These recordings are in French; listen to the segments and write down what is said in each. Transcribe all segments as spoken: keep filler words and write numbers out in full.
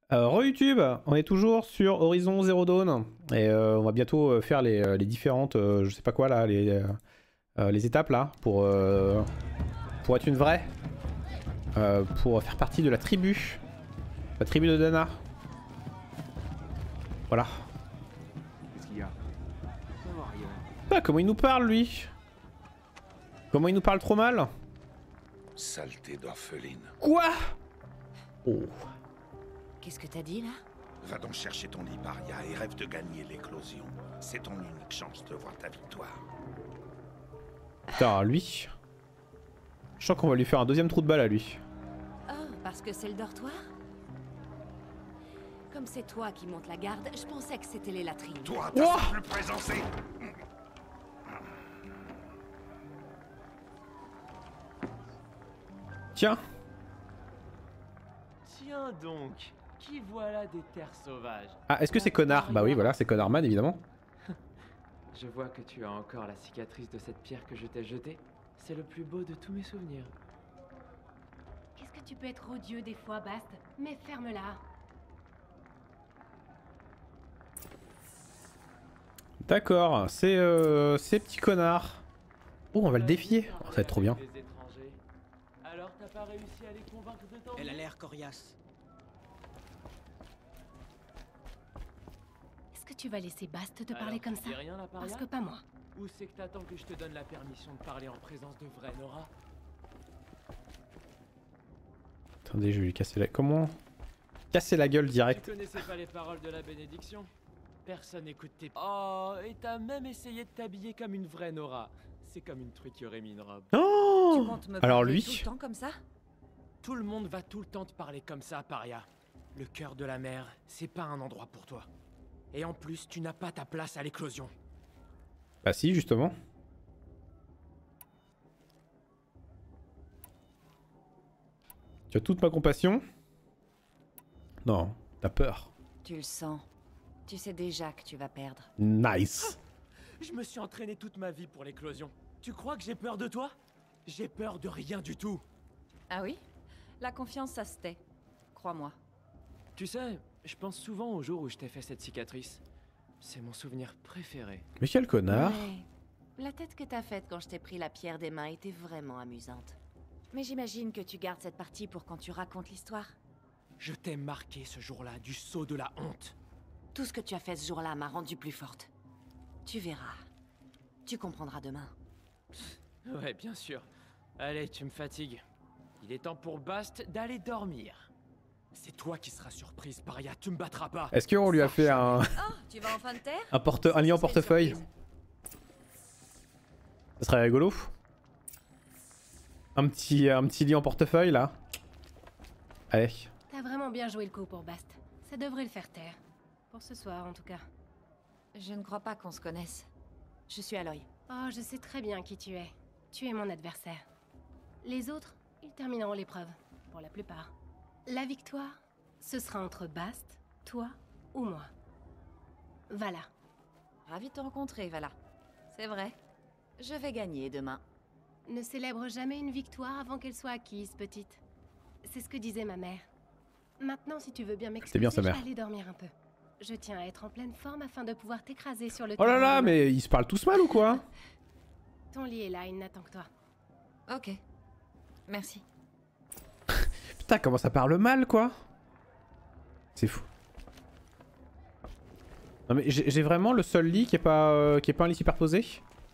Euh, Re-YouTube, on est toujours sur Horizon Zero Dawn et euh, on va bientôt faire les, les différentes, euh, je sais pas quoi là, les, euh, les étapes là pour, euh, pour être une vraie, euh, pour faire partie de la tribu, la tribu de Dana. Voilà. Qu'est-ce qu'il y a? Non, rien. Ah, comment il nous parle lui? Comment il nous parle trop mal? Saleté d'orpheline. Quoi? Oh. Qu'est-ce que t'as dit là? Va donc chercher ton lit, Paria, et rêve de gagner l'éclosion. C'est ton unique chance de voir ta victoire. Putain, lui. Je sens qu'on va lui faire un deuxième trou de balle à lui. Oh, parce que c'est le dortoir? Comme c'est toi qui montes la garde, je pensais que c'était les latrines. Toi, ta Ouah simple présence est... Tiens. Tiens donc, qui voilà des terres sauvages. Ah, est-ce que c'est Connard? Bah oui, voilà, c'est Connardman évidemment. Je vois que tu as encore la cicatrice de cette pierre que je t'ai jetée. C'est le plus beau de tous mes souvenirs. Qu'est-ce que tu peux être odieux des fois, Bast? Mais ferme-la. D'accord, c'est euh, ces petits connards. Oh, on va le défier. Oh, ça va être trop bien. Des étrangers. Alors t'as pas réussi à les convaincre de t'en Elle a l'air coriace. Est-ce que tu vas laisser Bast te Alors, parler comme tu ça? dis rien là, Paria? Parce que pas moi. Ou c'est que t'attends que je te donne la permission de parler en présence de vraie Nora? Attendez, je vais lui casser la... Comment? Casser la gueule Tu direct. connaissais pas les paroles de la bénédiction? Personne n'écoute tes... Oh, et t'as même essayé de t'habiller comme une vraie Nora. C'est comme une truc qui aurait mis une robe. Oh! Tu comptes me Alors parler lui? tout le temps comme ça? Tout le monde va tout le temps te parler comme ça, Paria. Le cœur de la mer, c'est pas un endroit pour toi. Et en plus, tu n'as pas ta place à l'éclosion. Bah si, justement. Tu as toute ma compassion? Non, t'as peur. Tu le sens. Tu sais déjà que tu vas perdre. Nice. Je me suis entraîné toute ma vie pour l'éclosion. Tu crois que j'ai peur de toi? J'ai peur de rien du tout. Ah oui? La confiance, ça se tait. Crois-moi. Tu sais, je pense souvent au jour où je t'ai fait cette cicatrice. C'est mon souvenir préféré. Mais quel connard. Ouais. La tête que t'as faite quand je t'ai pris la pierre des mains était vraiment amusante. Mais j'imagine que tu gardes cette partie pour quand tu racontes l'histoire. Je t'ai marqué ce jour-là du sceau de la honte. Tout ce que tu as fait ce jour-là m'a rendue plus forte. Tu verras. Tu comprendras demain. Ouais, bien sûr. Allez, tu me fatigues. Il est temps pour Bast d'aller dormir. C'est toi qui seras surprise, Paria, tu me battras pas. Est-ce qu'on lui a fait un, Oh, tu vas enfin te taire? un, porte... un lien en C'est une portefeuille? surprise. Ça serait rigolo. Un petit, un petit lien en portefeuille là. Allez. T'as vraiment bien joué le coup pour Bast. Ça devrait le faire taire. Pour ce soir, en tout cas. Je ne crois pas qu'on se connaisse. Je suis Aloy. Oh, je sais très bien qui tu es. Tu es mon adversaire. Les autres, ils termineront l'épreuve. Pour la plupart. La victoire, ce sera entre Bast, toi ou moi. Voilà. Ravi de te rencontrer, Vala. C'est vrai. Je vais gagner demain. Ne célèbre jamais une victoire avant qu'elle soit acquise, petite. C'est ce que disait ma mère. Maintenant, si tu veux bien m'excuser, bien sa je vais mère. aller dormir un peu. Je tiens à être en pleine forme afin de pouvoir t'écraser sur le Oh là terrain là, demain. mais ils se parlent tous mal ou quoi? Ton lit est là, il n'attend que toi. Ok. Merci. Putain, comment ça parle mal quoi? C'est fou. Non mais j'ai j'ai vraiment le seul lit qui est pas, euh, qui est pas un lit superposé?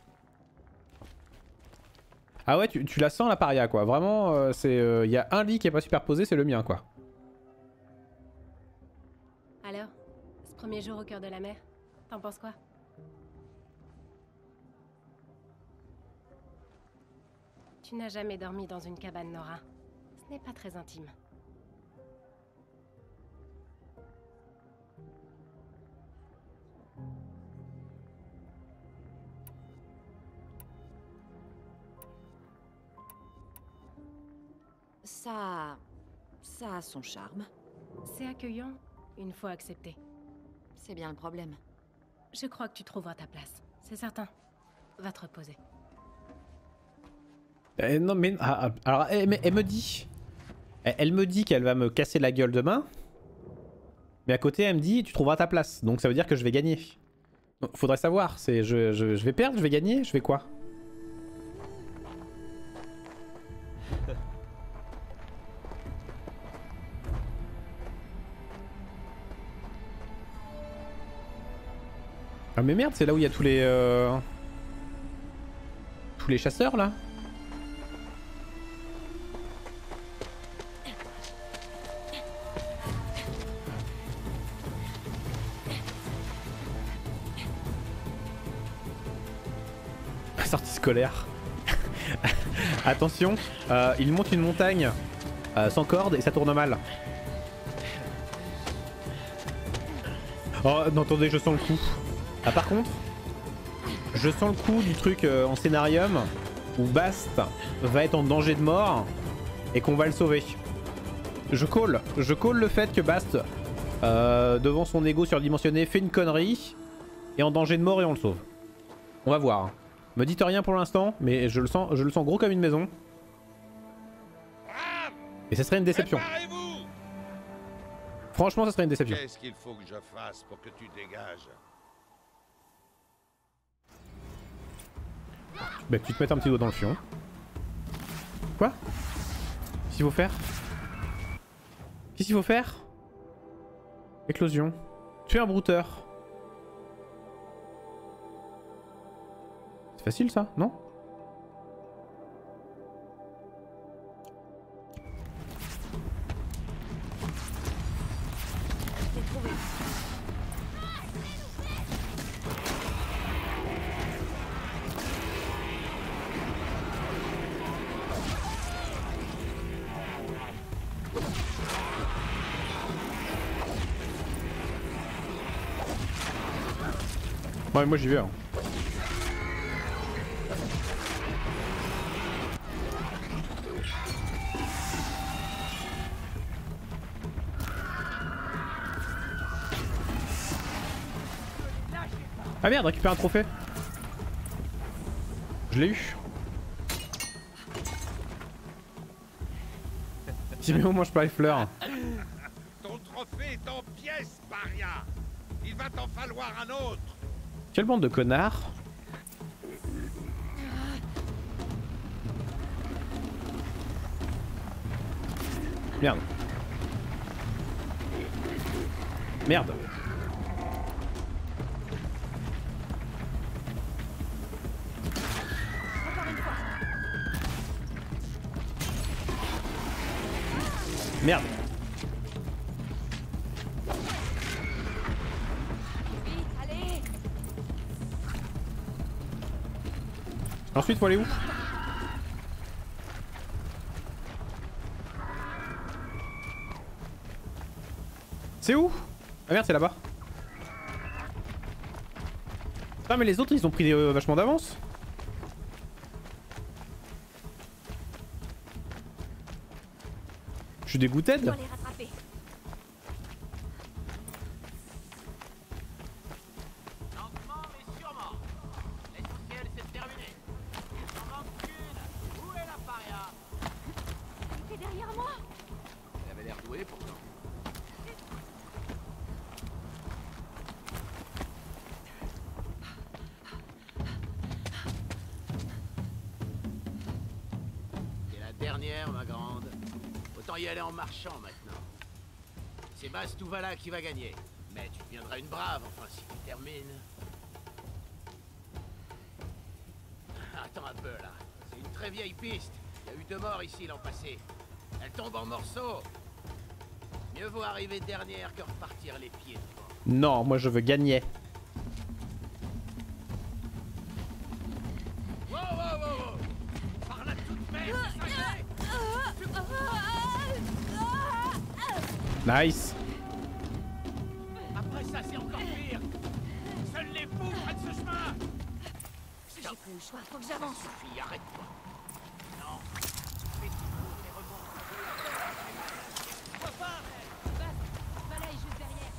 Ah ouais, tu, tu la sens la paria quoi. Vraiment, euh, c'est, il euh, y a un lit qui est pas superposé, c'est le mien quoi. Alors, ce premier jour au cœur de la mer, t'en penses quoi? Tu n'as jamais dormi dans une cabane, Nora. Ce n'est pas très intime. Ça... ça a son charme. C'est accueillant, une fois accepté. C'est bien le problème. Je crois que tu trouveras ta place, c'est certain. Va te reposer. Eh, non mais, ah, ah, alors elle, mais elle me dit, elle, elle me dit qu'elle va me casser la gueule demain. Mais à côté, elle me dit tu trouveras ta place. Donc ça veut dire que je vais gagner. Donc, faudrait savoir. C'est je, je, je vais perdre, je vais gagner, je vais quoi? Ah mais merde, c'est là où il y a tous les... Euh... Tous les chasseurs là. Sortie scolaire. Attention, euh, il monte une montagne euh, sans corde et ça tourne mal. Oh non, attendez, je sens le coup. Ah par contre, je sens le coup du truc euh, en scénarium où Bast va être en danger de mort et qu'on va le sauver. Je call, je call le fait que Bast, euh, devant son ego surdimensionné, fait une connerie, est en danger de mort et on le sauve. On va voir. Me dites rien pour l'instant, mais je le sens, je le sens gros comme une maison. Et ça serait une déception. Franchement, ça serait une déception. Qu'est-ce qu'il faut que je fasse pour que tu dégages? Bah que tu te mettes un petit doigt dans le fion. Quoi? Qu'est-ce qu'il faut faire? Qu'est-ce qu'il faut faire? Éclosion. Tuer un brouteur. C'est facile ça, non? Ouais, moi j'y vais. Hein. Ah merde, récupère un trophée. Je l'ai eu. Si mais on mange pas les fleurs. Ton trophée est en pièces, paria. Il va t'en falloir un autre. Quelle bande de connards. Merde. Merde. Merde. Ensuite, faut aller où? C'est où? Ah merde, c'est là-bas. Ah mais les autres, ils ont pris euh, vachement d'avance. Je suis dégoûté. Dernière, ma grande. Autant y aller en marchant maintenant. C'est Bast-Touvala qui va gagner. Mais tu deviendras une brave, enfin, si tu termines. Attends un peu, là. C'est une très vieille piste. Il y a eu deux morts ici l'an passé. Elle tombe en morceaux. Mieux vaut arriver dernière que repartir les pieds devant. Non, moi je veux gagner. Wow, wow, wow, wow. Par là toute merde, Nice. après ça, c'est encore pire. Seuls les fous prennent ce chemin. J'ai plus le choix, faut que j'avance. Suffit, arrête-toi. Non. Fais tout pour les remontes. Pourquoi pas? Voilà, est juste derrière.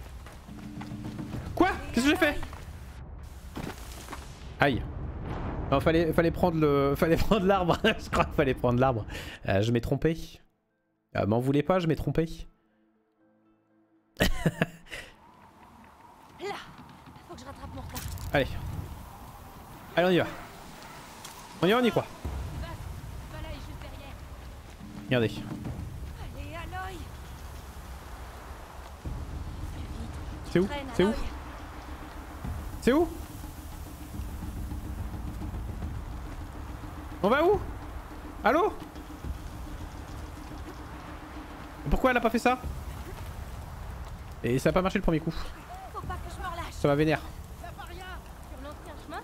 Quoi? Qu'est-ce que j'ai fait? Aïe. Non, fallait, fallait prendre le, fallait prendre l'arbre. Je crois qu'il fallait prendre l'arbre. Euh, je m'ai trompé. Euh, M'en voulez pas, je m'ai trompé. Là, faut que je rattrape mon retard. Allez. Allez, on y va. On y va, on y croit. Voilà, est juste derrière. Regardez. Allez, Aloy. C'est où? Traîne, C'est où? Aloy. C'est où? On va où? Allô? Pourquoi elle a pas fait ça? Et ça a pas marché le premier coup. Faut pas que je me relâche. Ça va vénère. La paria sur l'ancien chemin.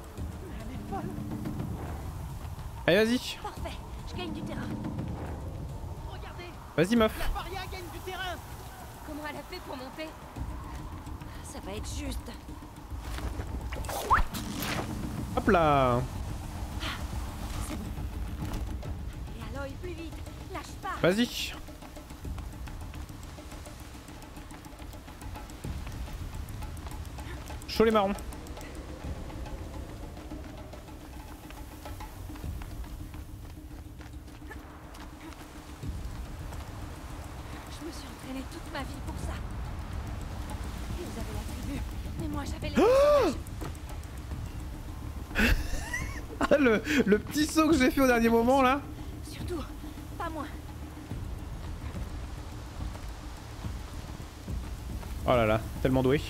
Allez, vas-y. Parfait, je gagne du terrain. Regardez, Vas-y, meuf. la paria gagne du terrain. Comment elle a fait pour monter? Ça va être juste. Hop là. Et Aloy, plus vite. Lâche pas. Vas-y. Chaud les marrons. Je me suis entraînée toute ma vie pour ça. Et vous avez la tribu, mais moi j'avais les... Ah, le, le petit saut que j'ai fait au dernier moment là. Surtout, pas moi. Oh là là, tellement doué.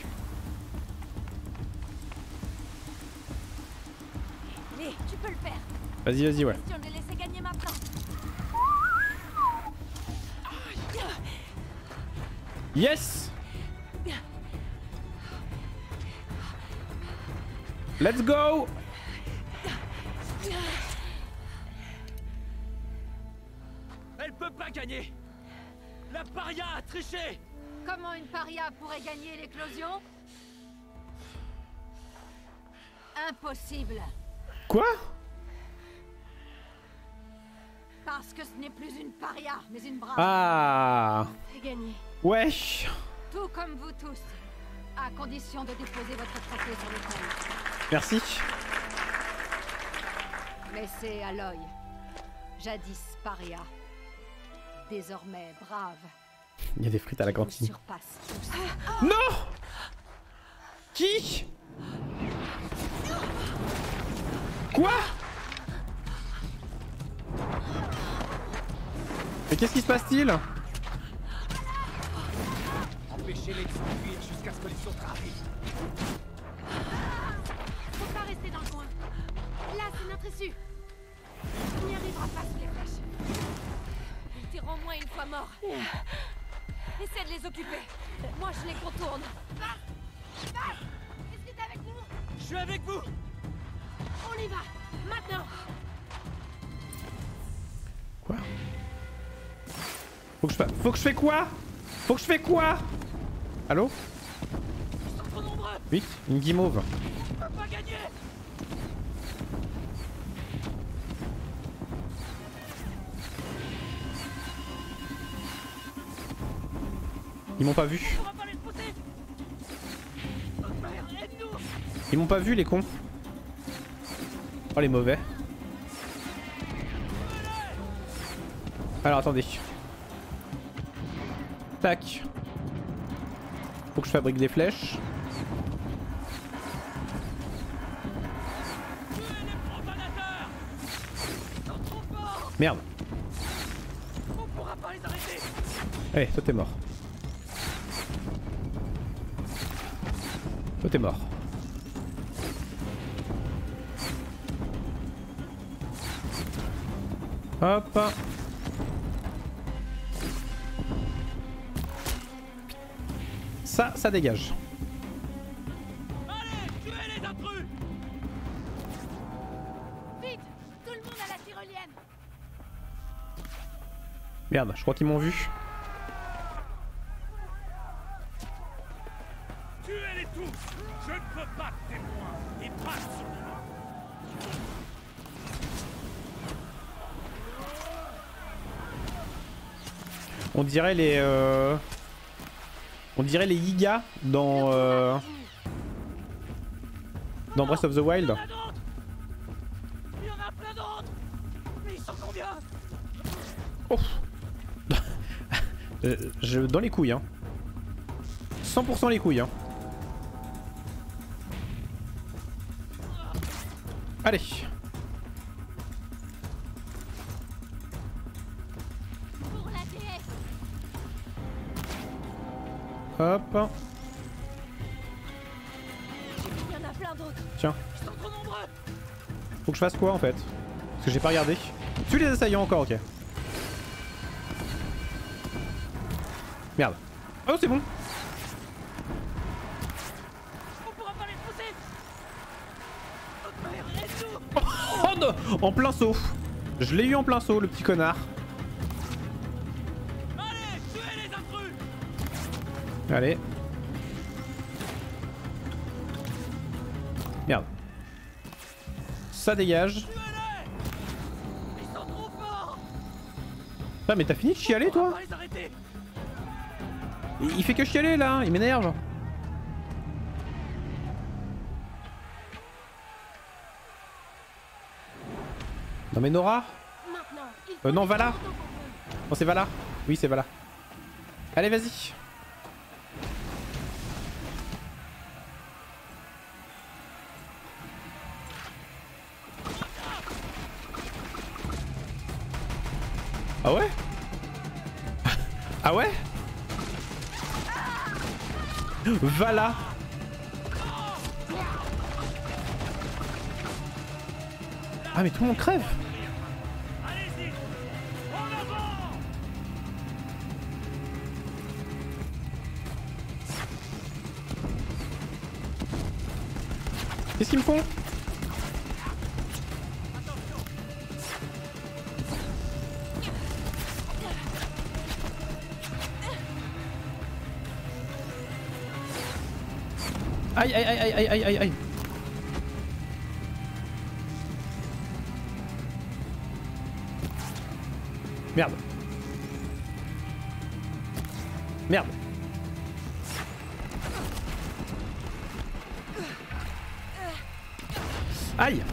Allez, tu peux le faire. Vas-y, vas-y, ouais. Question de les laisser gagner maintenant. Yes. Let's go. Elle peut pas gagner. La paria a triché. Comment une paria pourrait gagner l'éclosion? Impossible. Quoi? Parce que ce n'est plus une paria, mais une brave. Ah. C'est gagné. Wesh. Tout comme vous tous. À condition de déposer votre trophée sur l'autel. Merci. Mais c'est Aloy. Jadis paria. Désormais brave. Il y a des frites à la Vous cantine. surpasse tous. Non. Qui? Quoi? Mais qu'est-ce qui se passe-t-il? Empêchez-les de s'enfuir jusqu'à ce que les autres arrivent. Faut pas rester dans le coin. Là, c'est notre issue. On n'y arrivera pas sous les flèches. Ils tireront moins une fois morts. Essaie de les occuper. Moi, je les contourne. Est-ce que t'es avec nous? Je suis avec vous. On y va. Maintenant. Quoi? Faut que je fasse... Faut que je fais quoi? Faut que je fais quoi? Allô? Ils sont trop nombreux. Oui, une guimauve. On peut pas gagner. Ils m'ont pas vu. On va pas les pousser. Oh merde, aide-nous. Ils m'ont pas vu les cons. Oh les mauvais. Alors attendez. Tac. Faut que je fabrique des flèches. Tuez les profanateurs. Ils sont trop forts. Merde. On pourra pas les arrêter. Allez, toi t'es mort. Toi t'es mort. Hop. Ça, ça dégage. Allez, tuez les intrus. Vite. Tout le monde à la tyrolienne. Merde, je crois qu'ils m'ont vu. Tuez-les tous. Je ne peux pas de témoins. Et pas de souvenirs. On dirait les... Euh... On dirait les Yiga dans... Euh... Dans Breath of the Wild. Il y en a d'autres. Il y en a plein d'autres. Mais ils sont combien? Oh. euh, je... Dans les couilles, hein. cent pour cent les couilles. Hein. Allez. Hop. Tiens. Faut que je fasse quoi en fait? Parce que j'ai pas regardé. Tue les assaillants encore, ok. Merde. Oh c'est bon. Oh non. En plein saut. Je l'ai eu en plein saut le petit connard. Allez. Merde. Ça dégage. Ah mais t'as fini de chialer toi? il, il fait que chialer là, il m'énerve. Non mais Nora. Euh, non Vala. Non c'est Vala. Oui c'est Vala. Allez vas-y. Ah ouais? Ah ouais? Voilà. Ah mais tout le monde crève. Qu'est-ce qu'ils me font? Aïe aïe aïe aïe aïe aïe aïe. Merde. Merde. Aïe.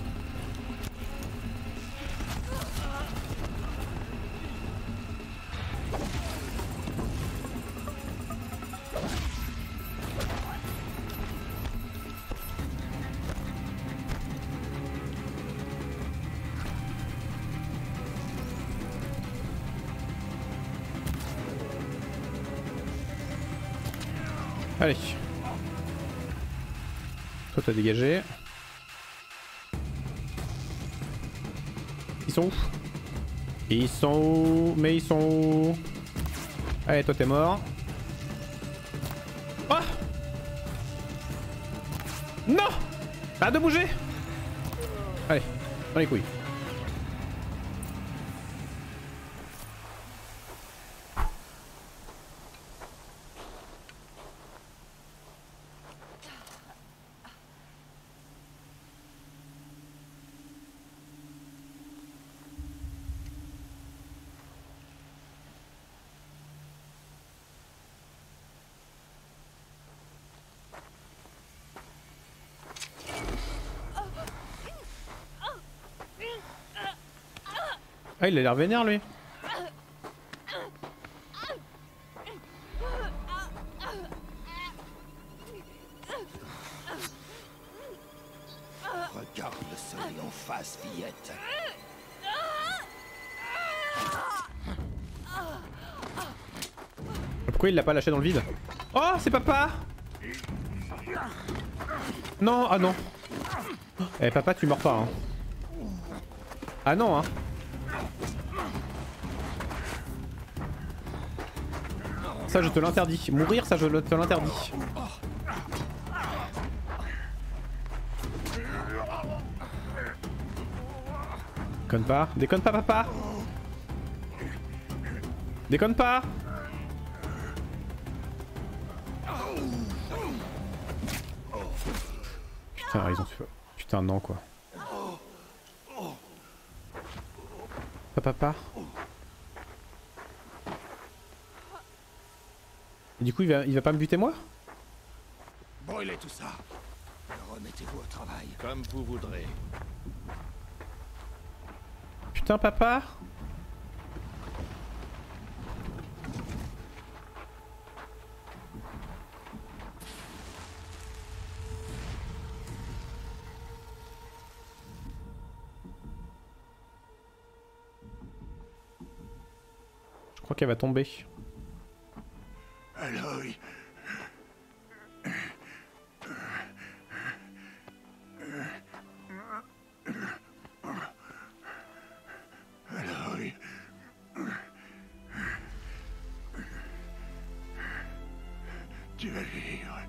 Allez. Toi t'as dégagé. Ils sont où? Ils sont où? Mais ils sont où? Allez toi t'es mort. Oh non. Pas de bouger. Allez, dans les couilles. Ah il a l'air vénère lui. Regarde le soleil en face, fillette. Pourquoi il l'a pas lâché dans le vide? Oh c'est papa. Non, ah non. Eh papa tu meurs pas hein. Ah non hein. Ça je te l'interdis. Mourir ça je te l'interdis. Déconne pas. Déconne pas papa. Déconne pas. Putain ils ont fait... Putain non quoi. Papa papa. Et du coup il va, il va pas me buter moi? Brûlez tout ça. Remettez-vous au travail. Comme vous voudrez. Putain papa. crois qu'elle va tomber. Aloy. Aloy. Tu vas vivre.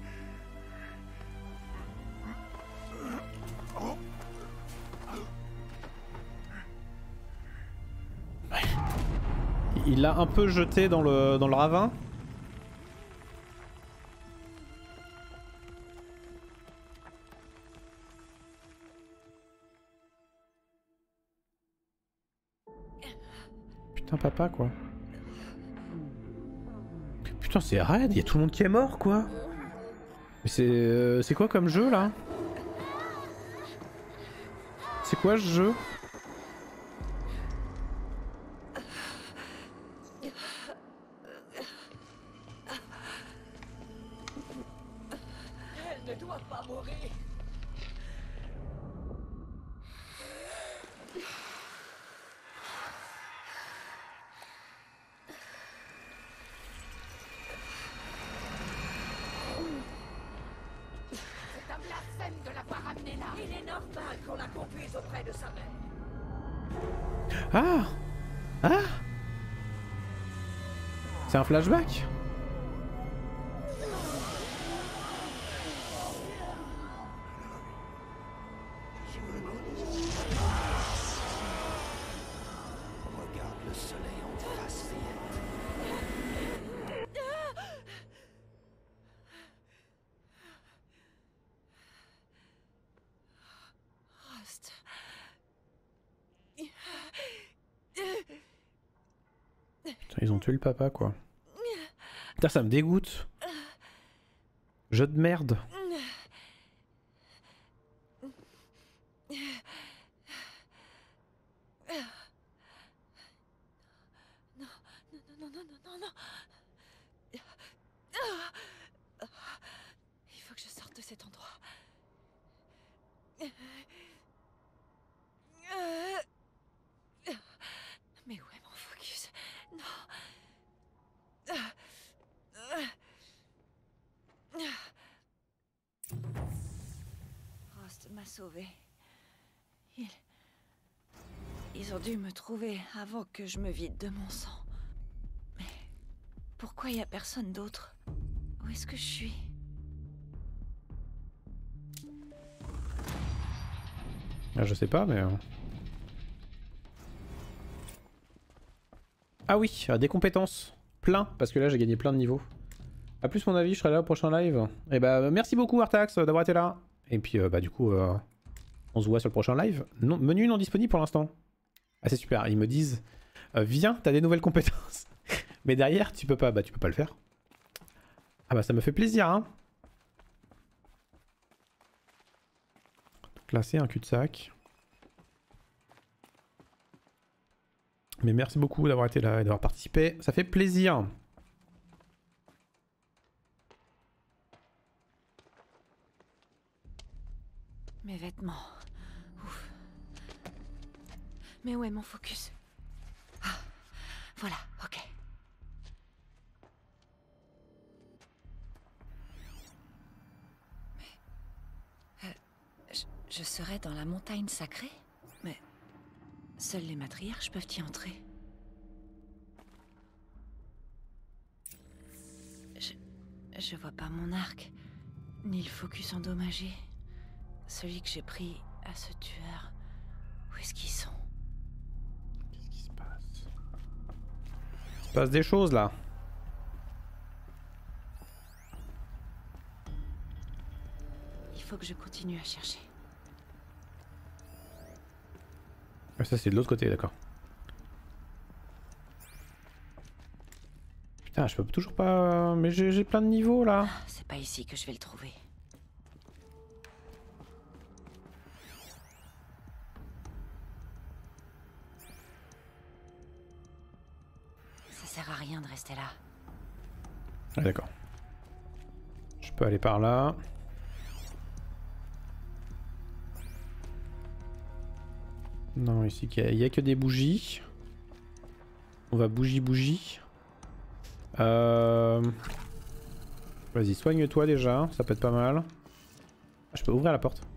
Il l'a un peu jeté dans le, dans le ravin. Putain papa quoi. Putain c'est raide, il y a tout le monde qui est mort quoi. Mais c'est euh, c'est quoi comme jeu là? C'est quoi ce jeu? Elle ne doit pas mourir. C'est un blasphème de la pas ramener là. Il est normal qu'on la conduise auprès de sa mère. Ah! Ah! C'est un flashback? Regarde le soleil en face, fillette. Rost. Putain, ils ont tué le papa quoi. Putain ça me dégoûte. Jeu de merde. Non, non, non, non, non, non. Il faut que je sorte de cet endroit. Mais où est mon focus? Non. Rost m'a sauvé. Il... Ils ont dû me trouver avant que je me vide de mon sang. Mais pourquoi il n'y a personne d'autre? Où est-ce que je suis? Ah, je sais pas mais... Ah oui, des compétences. Plein, parce que là j'ai gagné plein de niveaux. A plus mon avis, je serai là au prochain live. Et bah merci beaucoup Artax d'avoir été là. Et puis euh, bah du coup, euh, on se voit sur le prochain live. Non, menu non disponible pour l'instant. Ah c'est super, ils me disent, euh, viens, t'as des nouvelles compétences. Mais derrière, tu peux pas, bah tu peux pas le faire. Ah bah ça me fait plaisir hein. Donc là c'est un cul-de-sac. Mais merci beaucoup d'avoir été là et d'avoir participé, ça fait plaisir. Mes vêtements. Ouf. Mais où est mon focus? Ah, voilà, ok. Mais... Euh, je, je serais dans la montagne sacrée? Mais... Seuls les matriarches peuvent y entrer. Je... Je vois pas mon arc, ni le focus endommagé. Celui que j'ai pris à ce tueur. Où est-ce qu'ils sont? Qu'est-ce qui se passe? Il se passe des choses là. Il faut que je continue à chercher. Ah, ça c'est de l'autre côté, d'accord. Putain, je peux toujours pas... Mais j'ai plein de niveaux là. C'est pas ici que je vais le trouver. Ça sert à rien de rester là. Ah d'accord. Je peux aller par là. Non, ici il n'y a, a que des bougies. On va bougie bougie. Euh... Vas-y, soigne-toi déjà, ça peut être pas mal. Ah, je peux ouvrir la porte.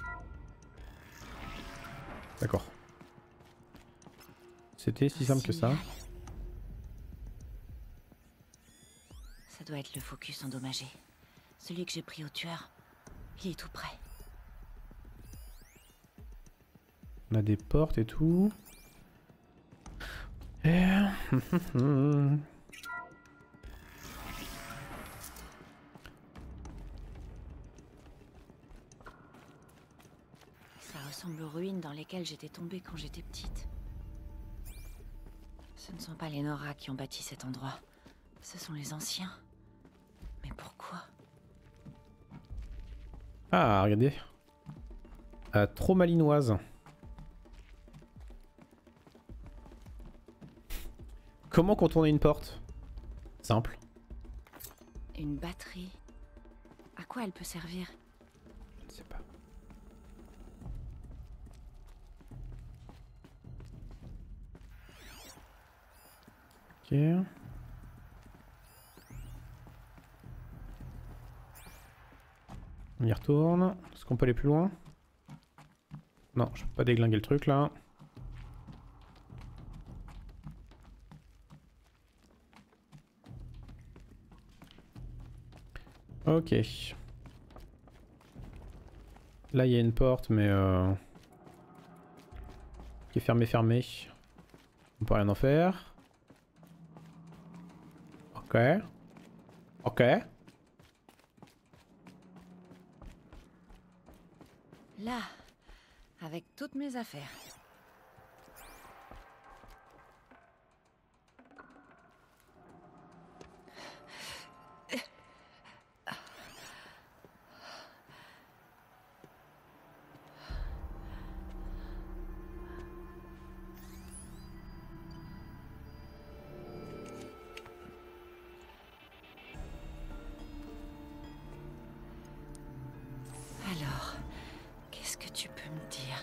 D'accord. C'était si simple que ça. Ça doit être le focus endommagé. Celui que j'ai pris au tueur. Il est tout près. On a des portes et tout. Et... Ça ressemble aux ruines dans lesquelles j'étais tombée quand j'étais petite. Ce ne sont pas les Nora qui ont bâti cet endroit. Ce sont les anciens. Mais pourquoi? Ah, regardez. Euh, trop malinoise. Comment contourner une porte? Simple. Une batterie. À quoi elle peut servir? Je ne sais pas. Ok. On y retourne. Est-ce qu'on peut aller plus loin? Non, je peux pas déglinguer le truc là. Ok. Là il y a une porte mais euh... qui est fermée fermée. On peut rien en faire. Ok. Ok. Là, avec toutes mes affaires. Alors, qu'est-ce que tu peux me dire?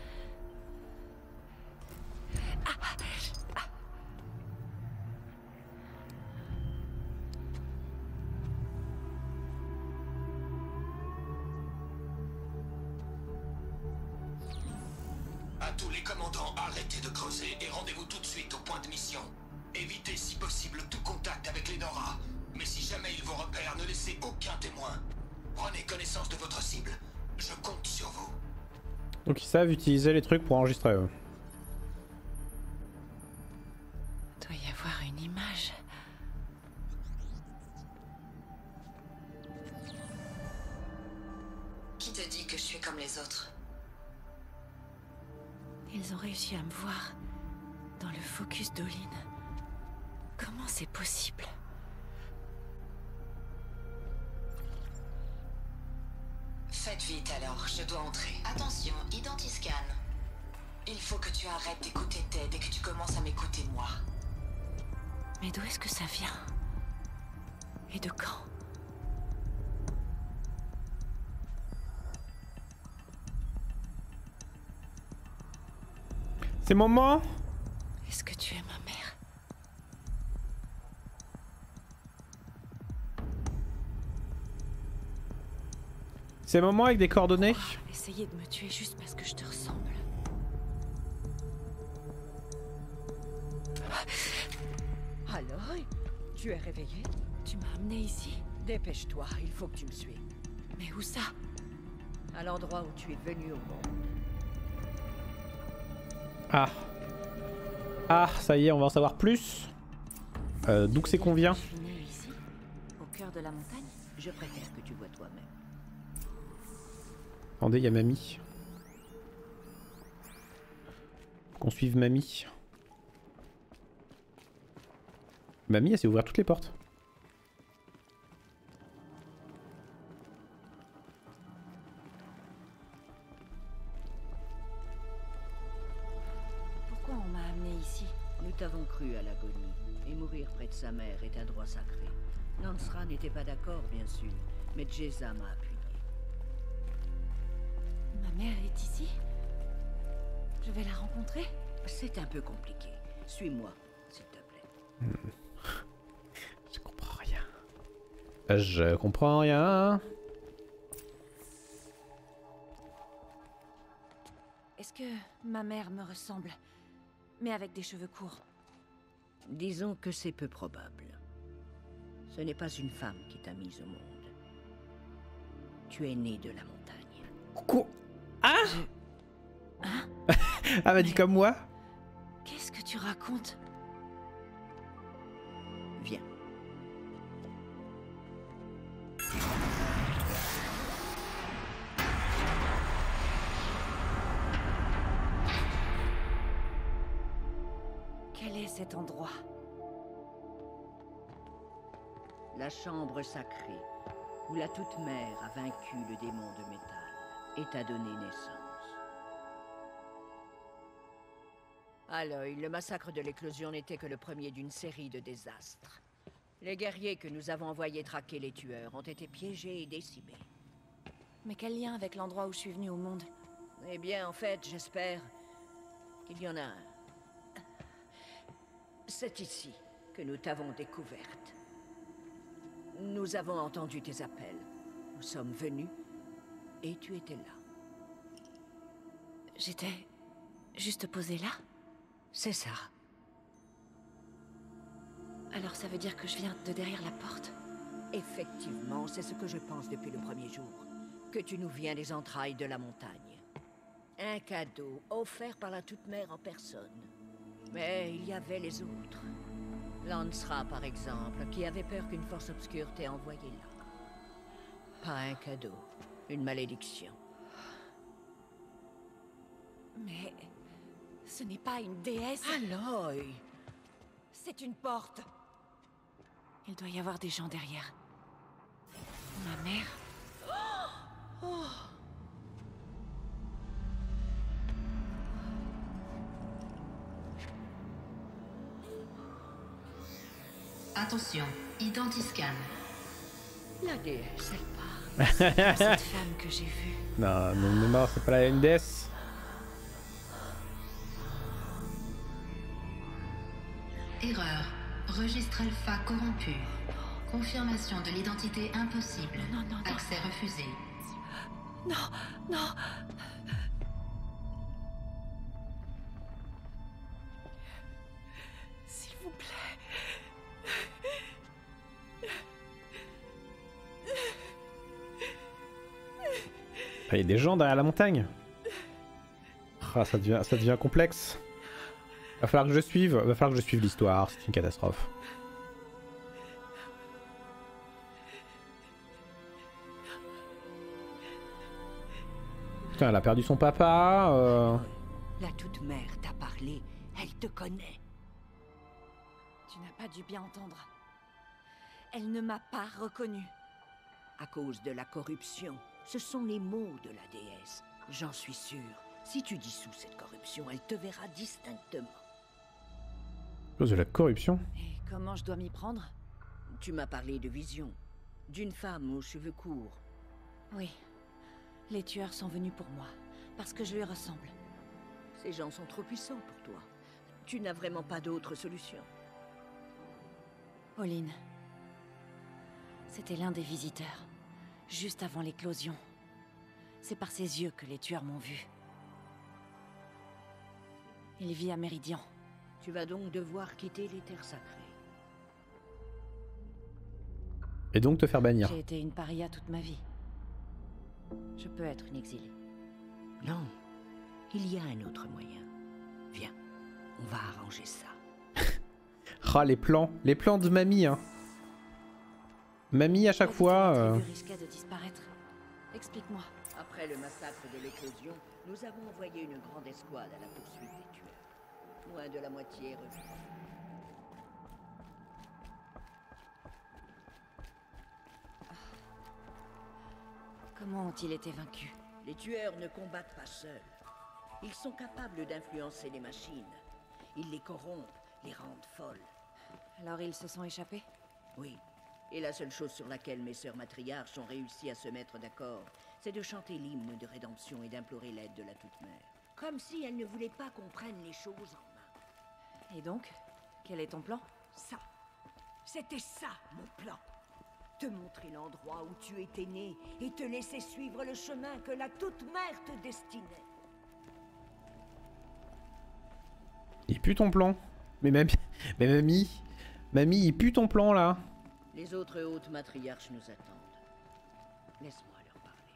À tous les commandants, arrêtez de creuser et rendez-vous tout de suite au point de mission. Évitez si possible tout contact avec les Nora. Mais si jamais ils vous repèrent, ne laissez aucun témoin. Prenez connaissance de votre cible. Je compte sur vous. Donc ils savent utiliser les trucs pour enregistrer eux. Il doit y avoir une image. Qui te dit que je suis comme les autres? Ils ont réussi à me voir dans le focus d'Olin. Comment c'est possible? Faites vite alors, je dois entrer. Attention, identiscan. Il faut que tu arrêtes d'écouter Ted et que tu commences à m'écouter moi. Mais d'où est-ce que ça vient? Et de quand? C'est maman? Est-ce que tu es ma mère? C'est maman avec des coordonnées? Essayer de me tuer juste parce que je te ressemble. Alors, tu es réveillé? Tu m'as amené ici? Dépêche-toi, il faut que tu me suives. Mais où ça? À l'endroit où tu es venu au monde. Ah. Ah, ça y est, on va en savoir plus. Euh, D'où que c'est qu'on vient? Je suis née ici, au cœur de la montagne. Je préfère que tu vois toi-même. Attendez, il y a mamie. Qu'on suive mamie. Mamie, elle sait ouvrir toutes les portes. Pourquoi on m'a amené ici? Nous t'avons cru à l'agonie, et mourir près de sa mère est un droit sacré. Nansra n'était pas d'accord, bien sûr, mais Jeza m'a appuyé. Ma mère est ici? Je vais la rencontrer? C'est un peu compliqué. Suis-moi, s'il te plaît. Je comprends rien. Est-ce que ma mère me ressemble, mais avec des cheveux courts? Disons que c'est peu probable. Ce n'est pas une femme qui t'a mise au monde. Tu es né de la montagne. Quoi? Ah Je... Hein? Ah bah dit comme moi. Qu'est-ce que tu racontes? Viens. Quel est cet endroit? La chambre sacrée, où la Toute-Mère a vaincu le démon de métal et t'a donné naissance. Aloy, le massacre de l'éclosion n'était que le premier d'une série de désastres. Les guerriers que nous avons envoyés traquer les tueurs ont été piégés et décimés. Mais quel lien avec l'endroit où je suis venue au monde? Eh bien, en fait, j'espère qu'il y en a un. C'est ici que nous t'avons découverte. Nous avons entendu tes appels. Nous sommes venus et tu étais là. J'étais juste posée là? C'est ça. Alors ça veut dire que je viens de derrière la porte? Effectivement, c'est ce que je pense depuis le premier jour. Que tu nous viens des entrailles de la montagne. Un cadeau offert par la Toute-Mère en personne. Mais il y avait les autres. Lancera, par exemple, qui avait peur qu'une force obscure t'ait envoyé là. Pas un cadeau, une malédiction. Mais... ce n'est pas une déesse. Aloy! C'est une porte. Il doit y avoir des gens derrière. Ma mère. Oh. Attention, identiscan. La déesse, elle part. Cette femme que j'ai vue. Non, non, non, non, c'est pas la déesse. Erreur. Registre alpha corrompu. Confirmation de l'identité impossible. Non, non, non. Accès refusé. Non, non. S'il vous plaît. Il y a des gens derrière la montagne. Ah, ça devient, ça devient complexe. Va falloir que je suive, va falloir que je suive l'histoire, c'est une catastrophe. Putain, elle a perdu son papa. Euh... La Toute-Mère t'a parlé, elle te connaît. Tu n'as pas dû bien entendre. Elle ne m'a pas reconnue. À cause de la corruption, ce sont les mots de la déesse. J'en suis sûr. Si tu dissous cette corruption, elle te verra distinctement. À cause de la corruption? Et comment je dois m'y prendre? Tu m'as parlé de vision. D'une femme aux cheveux courts. Oui. Les tueurs sont venus pour moi. Parce que je lui ressemble. Ces gens sont trop puissants pour toi. Tu n'as vraiment pas d'autre solution. Pauline. C'était l'un des visiteurs. Juste avant l'éclosion. C'est par ses yeux que les tueurs m'ont vu. Il vit à Méridian. Tu vas donc devoir quitter les terres sacrées. Et donc te faire bannir. J'ai été une paria toute ma vie. Je peux être une exilée. Non, il y a un autre moyen. Viens, on va arranger ça. Ah, les plans, les plans de mamie, hein. Mamie à chaque fois. Euh... risquait de disparaître. Explique-moi. Après le massacre de l'éclosion, nous avons envoyé une grande escouade à la poursuite des tueurs. Moins de la moitié est revenue. Comment ont-ils été vaincus? Les tueurs ne combattent pas seuls. Ils sont capables d'influencer les machines. Ils les corrompent, les rendent folles. Alors ils se sont échappés? Oui. Et la seule chose sur laquelle mes sœurs matriarches ont réussi à se mettre d'accord, c'est de chanter l'hymne de rédemption et d'implorer l'aide de la Toute-Mère. Comme si elles ne voulaient pas qu'on prenne les choses en main. Et donc, quel est ton plan? Ça. C'était ça, mon plan. te montrer l'endroit où tu étais né et te laisser suivre le chemin que la Toute-Mère te destinait. Il pue ton plan. Mais mamie, mais mamie, mamie, il pue ton plan là. Les autres hautes matriarches nous attendent. Laisse-moi leur parler.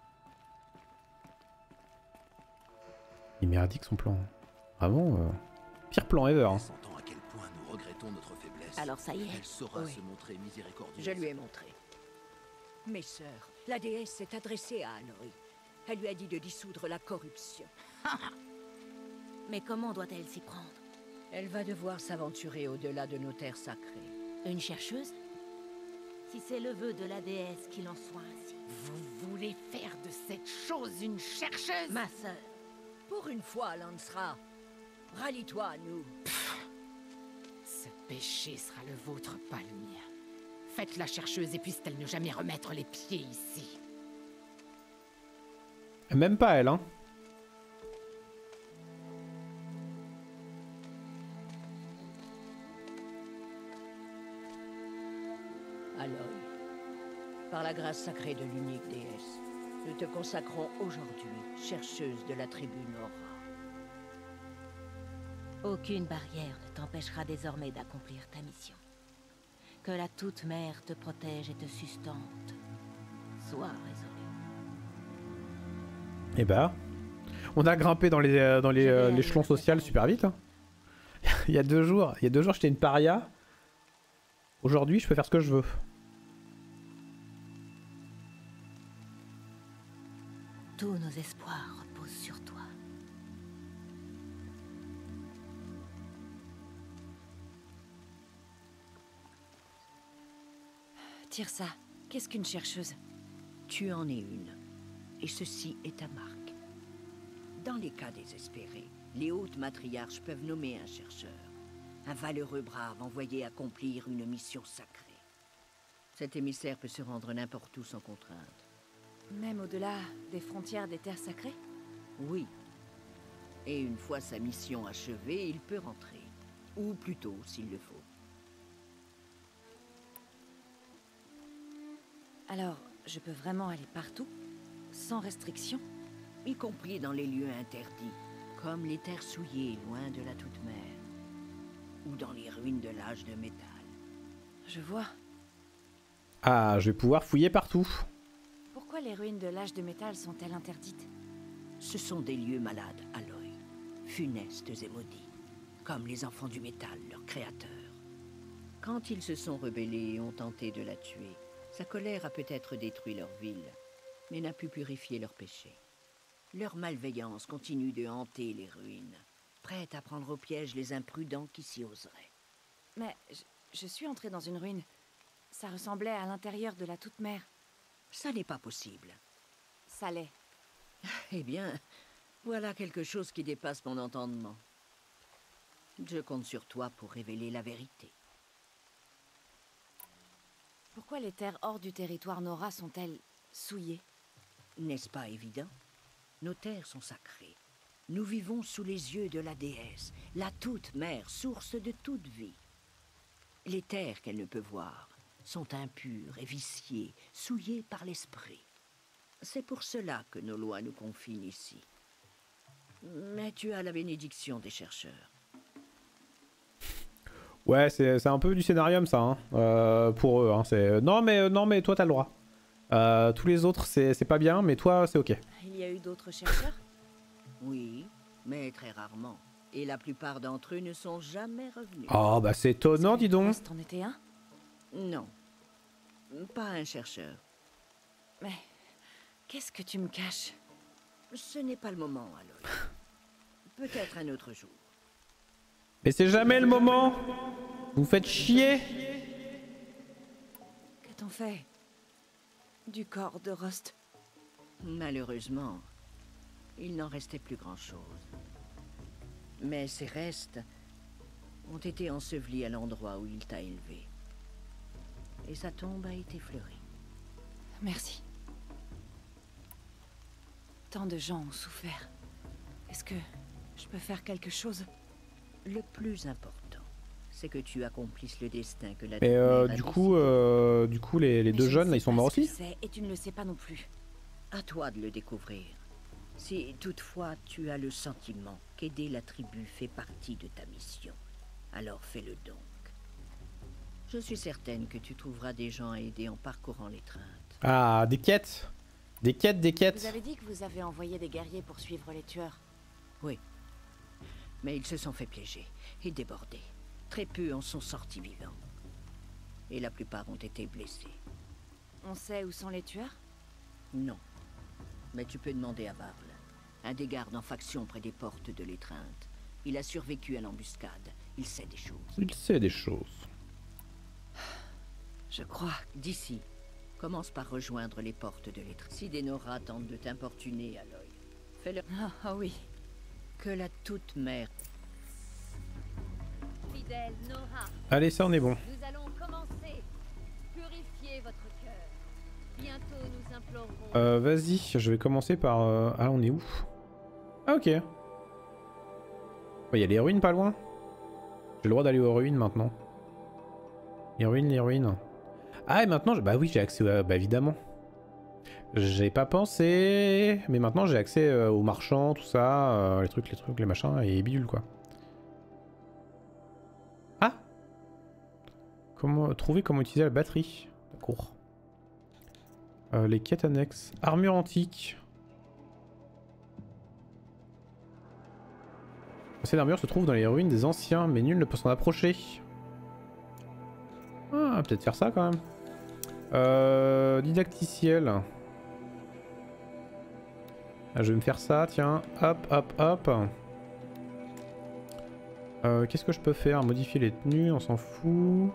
Il est merdique son plan. Vraiment, euh, pire plan ever. Hein. Sentant à quel point nous regrettons notre faiblesse. Alors ça y est. Elle saura Oui. se montrer miséricordieuse. Je lui ai montré. Mes sœurs, la déesse s'est adressée à Aloy. Elle lui a dit de dissoudre la corruption. Mais comment doit-elle s'y prendre? Elle va devoir s'aventurer au-delà de nos terres sacrées. Une chercheuse? Si c'est le vœu de la déesse qu'il en soit ainsi. Vous voulez faire de cette chose une chercheuse? Ma sœur. Pour une fois, Lansra, rallie-toi à nous. Ce péché sera le vôtre, pas le mien. Faites la chercheuse et puisse-t-elle ne jamais remettre les pieds ici. Même pas elle, hein. Aloy, par la grâce sacrée de l'unique déesse, nous te consacrons aujourd'hui chercheuse de la tribu Nora. Aucune barrière ne t'empêchera désormais d'accomplir ta mission. Que la Toute-Mère te protège et te sustente. Sois résolu. Et bah, on a grimpé dans les euh, dans les euh, l'échelon social super vite. Hein. Il y a deux jours, il y a deux jours j'étais une paria. Aujourd'hui, je peux faire ce que je veux. Tous nos espoirs reposent sur toi. Tirsa, qu'est-ce qu'une chercheuse? Tu en es une. Et ceci est ta marque. Dans les cas désespérés, les hautes matriarches peuvent nommer un chercheur. Un valeureux brave envoyé accomplir une mission sacrée. Cet émissaire peut se rendre n'importe où sans contrainte. Même au-delà des frontières des terres sacrées? Oui. Et une fois sa mission achevée, il peut rentrer. Ou plutôt, s'il le faut. Alors, je peux vraiment aller partout? Sans restriction? Y compris dans les lieux interdits, comme les terres souillées loin de la Toute-Mère. Ou dans les ruines de l'âge de métal. Je vois. Ah, je vais pouvoir fouiller partout. Pourquoi les ruines de l'âge de métal sont-elles interdites? Ce sont des lieux malades, Aloy. Funestes et maudits. Comme les enfants du métal, leur créateur. Quand ils se sont rebellés et ont tenté de la tuer, sa colère a peut-être détruit leur ville, mais n'a pu purifier leurs péchés. Leur malveillance continue de hanter les ruines, prête à prendre au piège les imprudents qui s'y oseraient. Mais je, je suis entrée dans une ruine. Ça ressemblait à l'intérieur de la Toute-Mère. Ça n'est pas possible. Ça l'est. Eh bien, voilà quelque chose qui dépasse mon entendement. Je compte sur toi pour révéler la vérité. Pourquoi les terres hors du territoire Nora sont-elles souillées? N'est-ce pas évident? Nos terres sont sacrées. Nous vivons sous les yeux de la déesse, la Toute-Mère, source de toute vie. Les terres qu'elle ne peut voir sont impures et viciées, souillées par l'esprit. C'est pour cela que nos lois nous confinent ici. Mais tu as la bénédiction des chercheurs. Ouais, c'est un peu du scénarium ça, hein, euh, pour eux. Hein, c'est non mais non mais toi t'as le droit. Euh, tous les autres c'est pas bien, mais toi c'est ok. Il y a eu d'autres chercheurs? Oui, mais très rarement. Et la plupart d'entre eux ne sont jamais revenus. Oh bah c'est étonnant, dis donc. T'en étais un? Non, pas un chercheur. Mais qu'est-ce que tu me caches? Ce n'est pas le moment, Aloy. Peut-être un autre jour. Mais c'est jamais le moment. Vous faites chier. Qu'a-t-on fait du corps de Rost? Malheureusement, il n'en restait plus grand-chose. Mais ses restes ont été ensevelis à l'endroit où il t'a élevé. Et sa tombe a été fleurie. Merci. Tant de gens ont souffert. Est-ce que je peux faire quelque chose? Le plus important, c'est que tu accomplisses le destin que la Mais euh, toute-mère a du décidé. coup, euh, du coup, les, les Mais deux je ne jeunes, là, sais ils sont pas morts ce que aussi? c'est, et tu ne le sais pas non plus. À toi de le découvrir. Si toutefois tu as le sentiment qu'aider la tribu fait partie de ta mission, alors fais-le donc. Je suis certaine que tu trouveras des gens à aider en parcourant les treintes. Ah, des quêtes. Des quêtes, des Vous quêtes. avez dit que vous avez envoyé des guerriers pour suivre les tueurs. Oui. Mais ils se sont fait piéger et déborder. Très peu en sont sortis vivants. Et la plupart ont été blessés. On sait où sont les tueurs? Non. Mais tu peux demander à Varl, un des gardes en faction près des portes de l'étreinte. Il a survécu à l'embuscade. Il sait des choses. Il sait des choses. Je crois. D'ici, commence par rejoindre les portes de l'étreinte. Si des Nora tentent de t'importuner, Aloy, fais-leur... Ah ah oui. Que la toute-mère... Fidèle Nora, Allez, ça, on est bon. nous allons commencer. Purifiez votre cœur. Bientôt nous implorerons. Euh, vas-y, je vais commencer par... euh, Ah, on est où? Ah, ok. Il y a les ruines pas loin. J'ai le droit d'aller aux ruines maintenant. Les ruines, les ruines. Ah, et maintenant, je... bah oui, j'ai accès... à... Bah évidemment. J'ai pas pensé... Mais maintenant, j'ai accès euh, aux marchands, tout ça, euh, les trucs, les trucs, les machins, et bidule, quoi. Ah! Comment... Trouver comment utiliser la batterie. D'accord. Euh, les quêtes annexes. Armure antique. Cette armure se trouve dans les ruines des anciens, mais nul ne peut s'en approcher. Ah, peut-être faire ça quand même. Euh, didacticiel. Ah, je vais me faire ça, tiens. Hop, hop, hop. Euh, Qu'est-ce que je peux faire? Modifier les tenues, on s'en fout.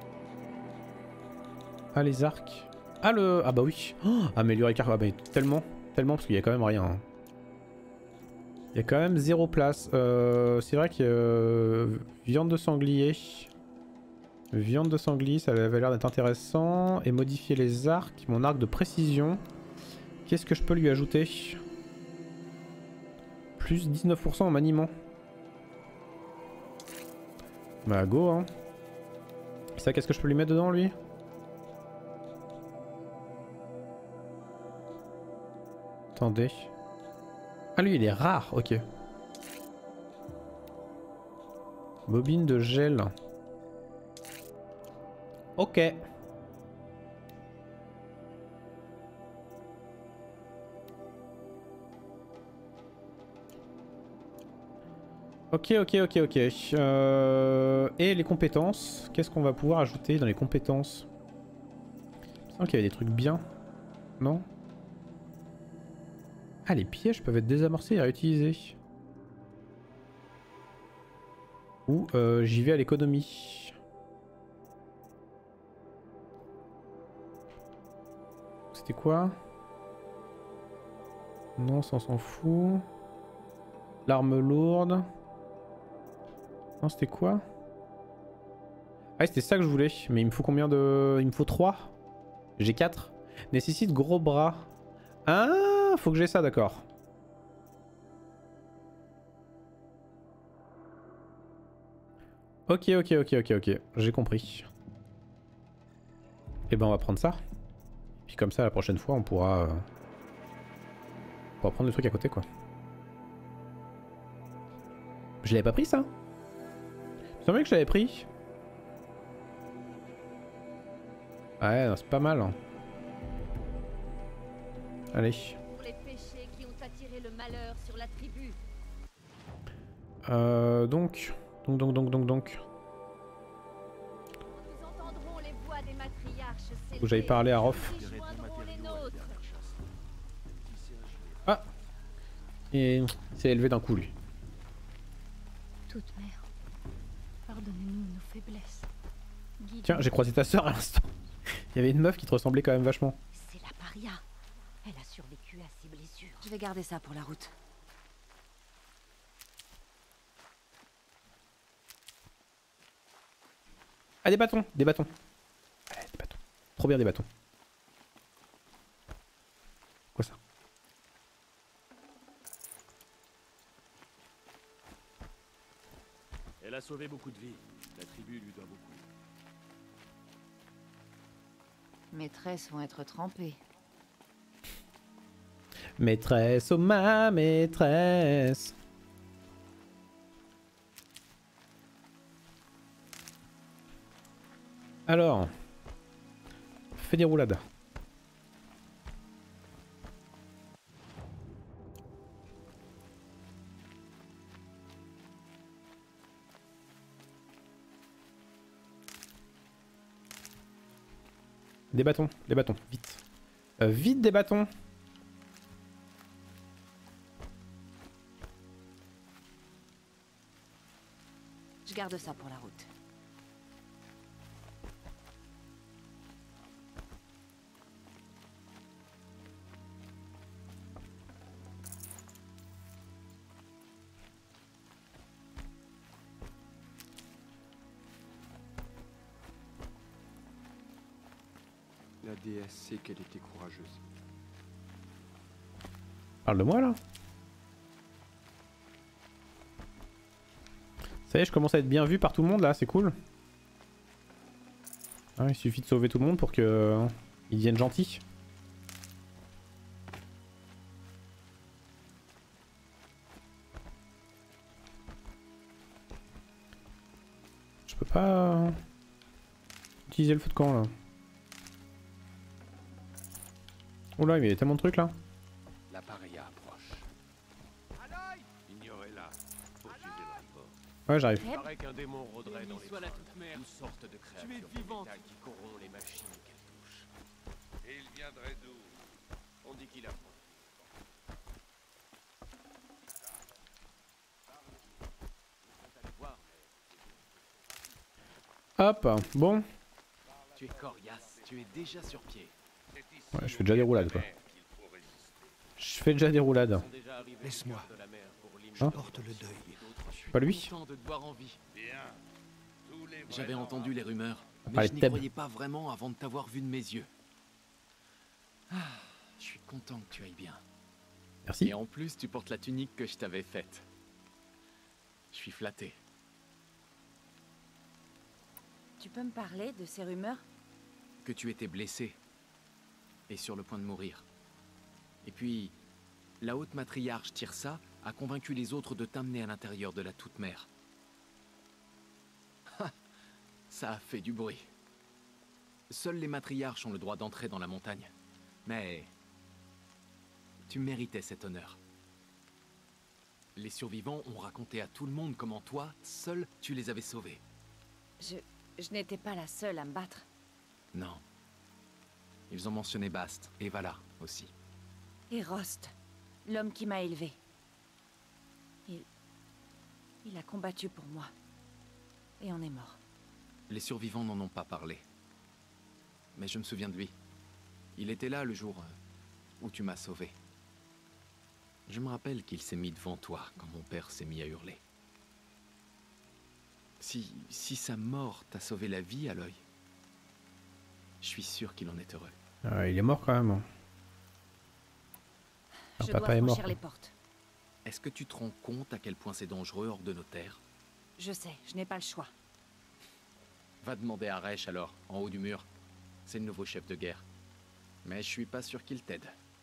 Ah, les arcs. Ah, le... Ah bah oui. Oh, améliorer car... Ah bah tellement, tellement, parce qu'il y a quand même rien. Hein. Il y a quand même zéro place. Euh, c'est vrai que... Euh, viande de sanglier. Viande de sanglier, ça avait l'air d'être intéressant. Et modifier les arcs. Mon arc de précision. Qu'est-ce que je peux lui ajouter? Plus dix-neuf pour cent en maniement. Bah go hein. Ça, qu'est-ce que je peux lui mettre dedans lui? Attendez. Ah lui il est rare, ok. Bobine de gel. Ok. Ok, ok, ok, ok. Euh... Et les compétences. Qu'est-ce qu'on va pouvoir ajouter dans les compétences? Il me semble qu'il y avait des trucs bien. Non? Ah, les pièges peuvent être désamorcés et réutilisés. Ou euh, j'y vais à l'économie. C'était quoi? Non, ça on s'en fout. L'arme lourde. Non, c'était quoi? Ah, c'était ça que je voulais. Mais il me faut combien de... Il me faut trois. J'ai quatre. Nécessite gros bras. Ah, faut que j'ai ça, d'accord. Ok, ok, ok, ok, ok. J'ai compris. Et ben, on va prendre ça. Puis comme ça, la prochaine fois, on pourra... Euh... On pourra prendre le truc à côté, quoi. Je l'avais pas pris, ça? C'est vrai que je l'avais pris. Ouais, c'est pas mal. Hein. Allez. Pour les péchés qui ont attiré le malheur sur la tribu. Euh, donc, donc, donc, donc, donc, donc. Nous entendrons les voix des matriarches s'élever. Faut que j'aille parler à Rof. Ils joindront les nôtres. Ah. Et c'est élevé d'un coup, lui. Toute mère, pardonnez-nous nos faiblesses. Guide. Tiens, j'ai croisé ta sœur à l'instant. Il y avait une meuf qui te ressemblait quand même vachement. C'est la paria. Elle a survécu à ses blessures. Je vais garder ça pour la route. Ah, des bâtons, des bâtons. Ouais, des bâtons. Trop bien des bâtons. Quoi ça? Elle a sauvé beaucoup de vies. La tribu lui doit beaucoup. Mes tresses vont être trempées. Maîtresse, oh ma maîtresse. Alors, fais des roulades. Des bâtons, des bâtons, vite. Euh, vite des bâtons. Je garde ça pour la route. La déesse sait qu'elle était courageuse. Parle de moi là. Ça y est, je commence à être bien vu par tout le monde là, c'est cool. Ah, il suffit de sauver tout le monde pour que euh, ils deviennent gentils. Je peux pas euh, utiliser le feu de camp là. Oula, mais il y a tellement de trucs là. La paria approche. Ignorez-la. Poursuivez la mort. Ouais, j'arrive. Il paraît qu'un démon rôderait dans les soit la frondes. toute mère. Une sorte de créature Tu es vivante. végétale qui corrompt les machines qu'elle touche. Et il viendrait d'où? On dit qu'il a faim. Hop, bon. Tu es coriace, tu es déjà sur pied. Ouais, je fais déjà des roulades quoi. Je fais déjà des roulades. Laisse-moi. Hein, Je porte le deuil. pas lui. Content de te voir en vie. Tous les J'avais entendu les rumeurs, On mais parlait je de n'y Thèbes. croyais pas vraiment avant de t'avoir vu de mes yeux. Ah, je suis content que tu ailles bien. Merci. Et en plus, tu portes la tunique que je t'avais faite. Je suis flatté. Tu peux me parler de ces rumeurs? Que tu étais blessé et sur le point de mourir. Et puis, la haute matriarche Tirsa a convaincu les autres de t'amener à l'intérieur de la Toute-Mère. Ça a fait du bruit. Seuls les matriarches ont le droit d'entrer dans la montagne. Mais tu méritais cet honneur. Les survivants ont raconté à tout le monde comment toi, seul, tu les avais sauvés. Je... je n'étais pas la seule à me battre. Non. Ils ont mentionné Bast et Vala aussi. Et Rost, l'homme qui m'a élevé. Il... il a combattu pour moi. Et en est mort. Les survivants n'en ont pas parlé. Mais je me souviens de lui. Il était là le jour où tu m'as sauvé. Je me rappelle qu'il s'est mis devant toi quand mon père s'est mis à hurler. Si, si sa mort t'a sauvé la vie à l'œil, je suis sûr qu'il en est heureux. Euh, il est mort quand même. Je papa dois est mort. franchir les portes. Est-ce que tu te rends compte à quel point c'est dangereux hors de nos terres? Je sais, je n'ai pas le choix. Va demander à Resh alors, en haut du mur. C'est le nouveau chef de guerre. Mais je suis pas sûr qu'il t'aide.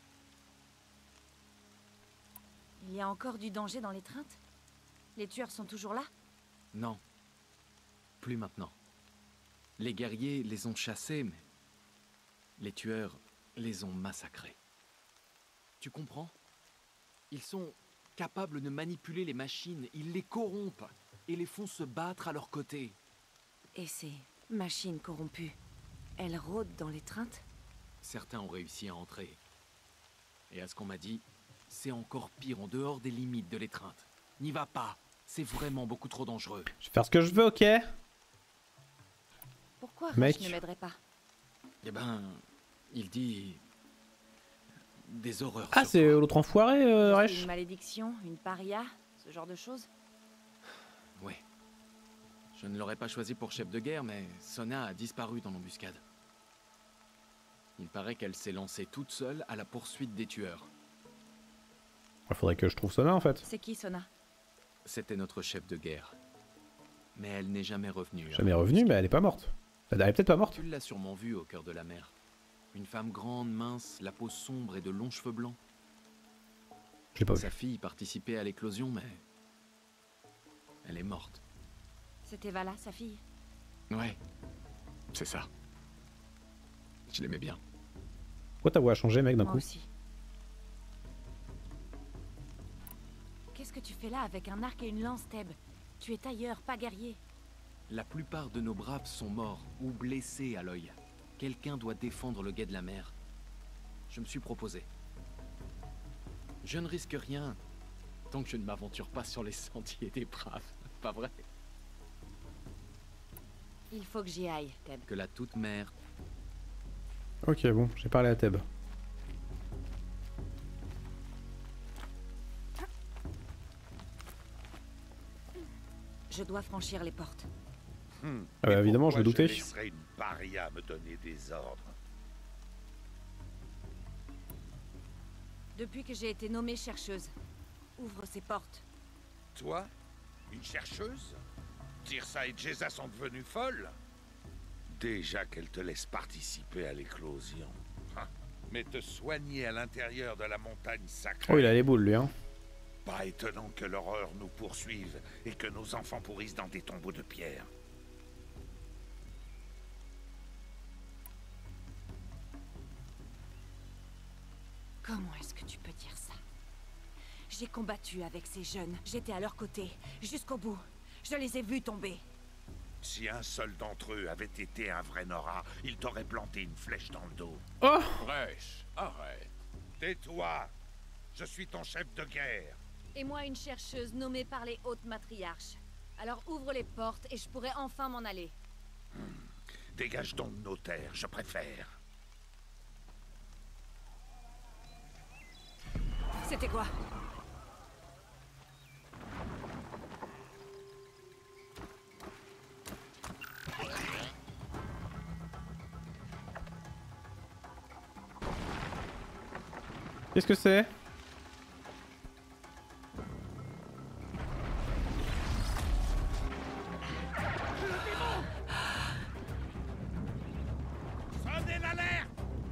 Il y a encore du danger dans l'étreinte? Les tueurs sont toujours là? Non. Plus maintenant. Les guerriers les ont chassés, mais les tueurs les ont massacrés. Tu comprends? Ils sont capables de manipuler les machines, ils les corrompent et les font se battre à leur côté. Et ces machines corrompues, elles rôdent dans l'étreinte? Certains ont réussi à entrer. Et à ce qu'on m'a dit, c'est encore pire en dehors des limites de l'étreinte. N'y va pas, c'est vraiment beaucoup trop dangereux. Je vais faire ce que je veux, ok? Pourquoi Mec. Resh ne m'aiderait pas? Eh ben, il dit... des horreurs. Ah, sur c'est toi. l'autre enfoiré, euh, Resh. Une malédiction, une paria, ce genre de choses? Ouais. Je ne l'aurais pas choisi pour chef de guerre, mais Sona a disparu dans l'embuscade. Il paraît qu'elle s'est lancée toute seule à la poursuite des tueurs. Il faudrait que je trouve Sona en fait. C'est qui, Sona? C'était notre chef de guerre. mais elle n'est jamais revenue. Jamais revenue, mais elle est pas morte. Elle est peut-être pas morte. Tu l'as sûrement vue au cœur de la mer. Une femme grande, mince, la peau sombre et de longs cheveux blancs. Je l'ai pas Sa vue. fille participait à l'éclosion, mais... elle est morte. C'était Vala, sa fille? Ouais, c'est ça. Je l'aimais bien. Pourquoi ta voix a changé, mec, d'un Moi coup? aussi. Qu'est-ce que tu fais là avec un arc et une lance, Theb? Tu es tailleur, pas guerrier. La plupart de nos braves sont morts ou blessés à l'œil. Quelqu'un doit défendre le guet de la mer. Je me suis proposé. Je ne risque rien tant que je ne m'aventure pas sur les sentiers des braves. Pas vrai? Il faut que j'y aille, Theb. Que la toute mère... Ok, bon, j'ai parlé à Theb. Je dois franchir les portes. Hmm. Ah bah, évidemment, je me doutais. Je laisserai une paria me donner des ordres. Depuis que j'ai été nommée chercheuse, ouvre ces portes. Toi, une chercheuse? Tirsa et Jeza sont devenues folles? Déjà qu'elles te laissent participer à l'éclosion. Hein. Mais te soigner à l'intérieur de la montagne sacrée... Oh, il a les boules, lui, hein. Pas étonnant que l'horreur nous poursuive et que nos enfants pourrissent dans des tombeaux de pierre. Comment est-ce que tu peux dire ça? J'ai combattu avec ces jeunes, j'étais à leur côté, jusqu'au bout. Je les ai vus tomber. Si un seul d'entre eux avait été un vrai Nora, il t'aurait planté une flèche dans le dos. Oh! Brèche, arrête. Tais-toi. Je suis ton chef de guerre. Et moi, une chercheuse nommée par les hautes matriarches. Alors ouvre les portes et je pourrai enfin m'en aller. Hmm. Dégage donc nos terres, je préfère. C'était quoi? Qu'est-ce que c'est? Sonnez l'alerte!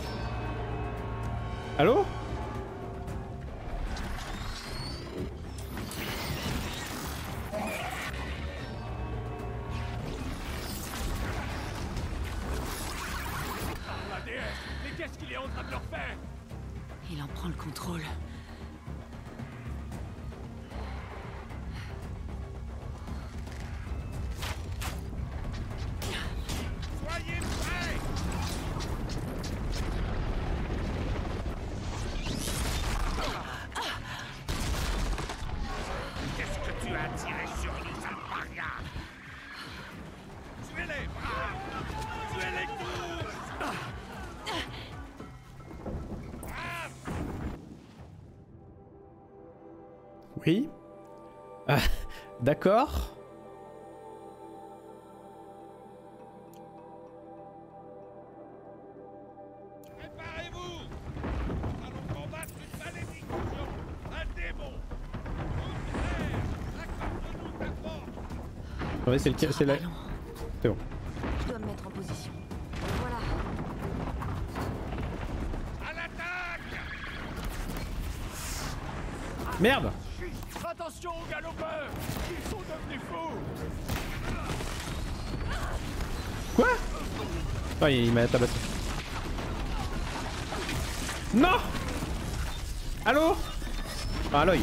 Allô? La déesse! Mais qu'est-ce qu'il est en train de leur faire? Il en prend le contrôle. Soyez prêts! Qu'est-ce que tu as tiré sur les Alparia? Tuez-les, braves! Tuez-les tous! Oui. Ah, d'accord. Préparez-vous! Nous allons combattre une malédiction, un démon! Toute terre, accorde-nous ta force! Ouais, c'est le c'est la... C'est bon. Je dois me mettre en position. Voilà. À l'attaque! Merde! Attention aux galopeurs! Ils sont devenus fous! Quoi? Oh, il m'a tabassé. Non! Allô? Ah, à l'œil.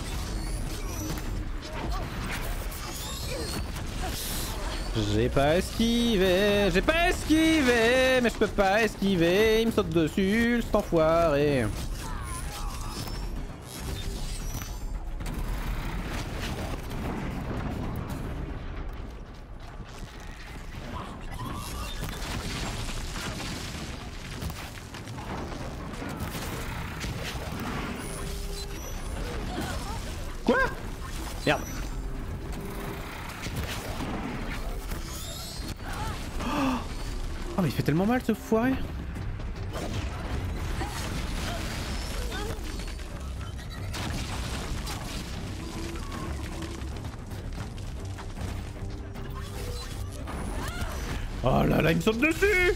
J'ai pas esquivé, j'ai pas esquivé, mais je peux pas esquiver, il me saute dessus, cet enfoiré. Quoi? Merde. Oh mais il fait tellement mal ce foiré. Oh là là, il me saute dessus.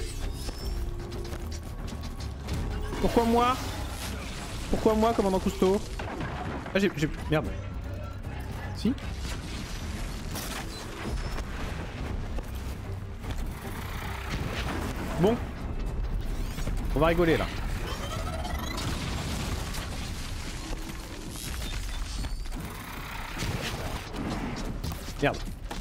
Pourquoi moi? Pourquoi moi, commandant Cousteau? Ah j'ai... j'ai... Merde. Si? Bon. On va rigoler là. Merde.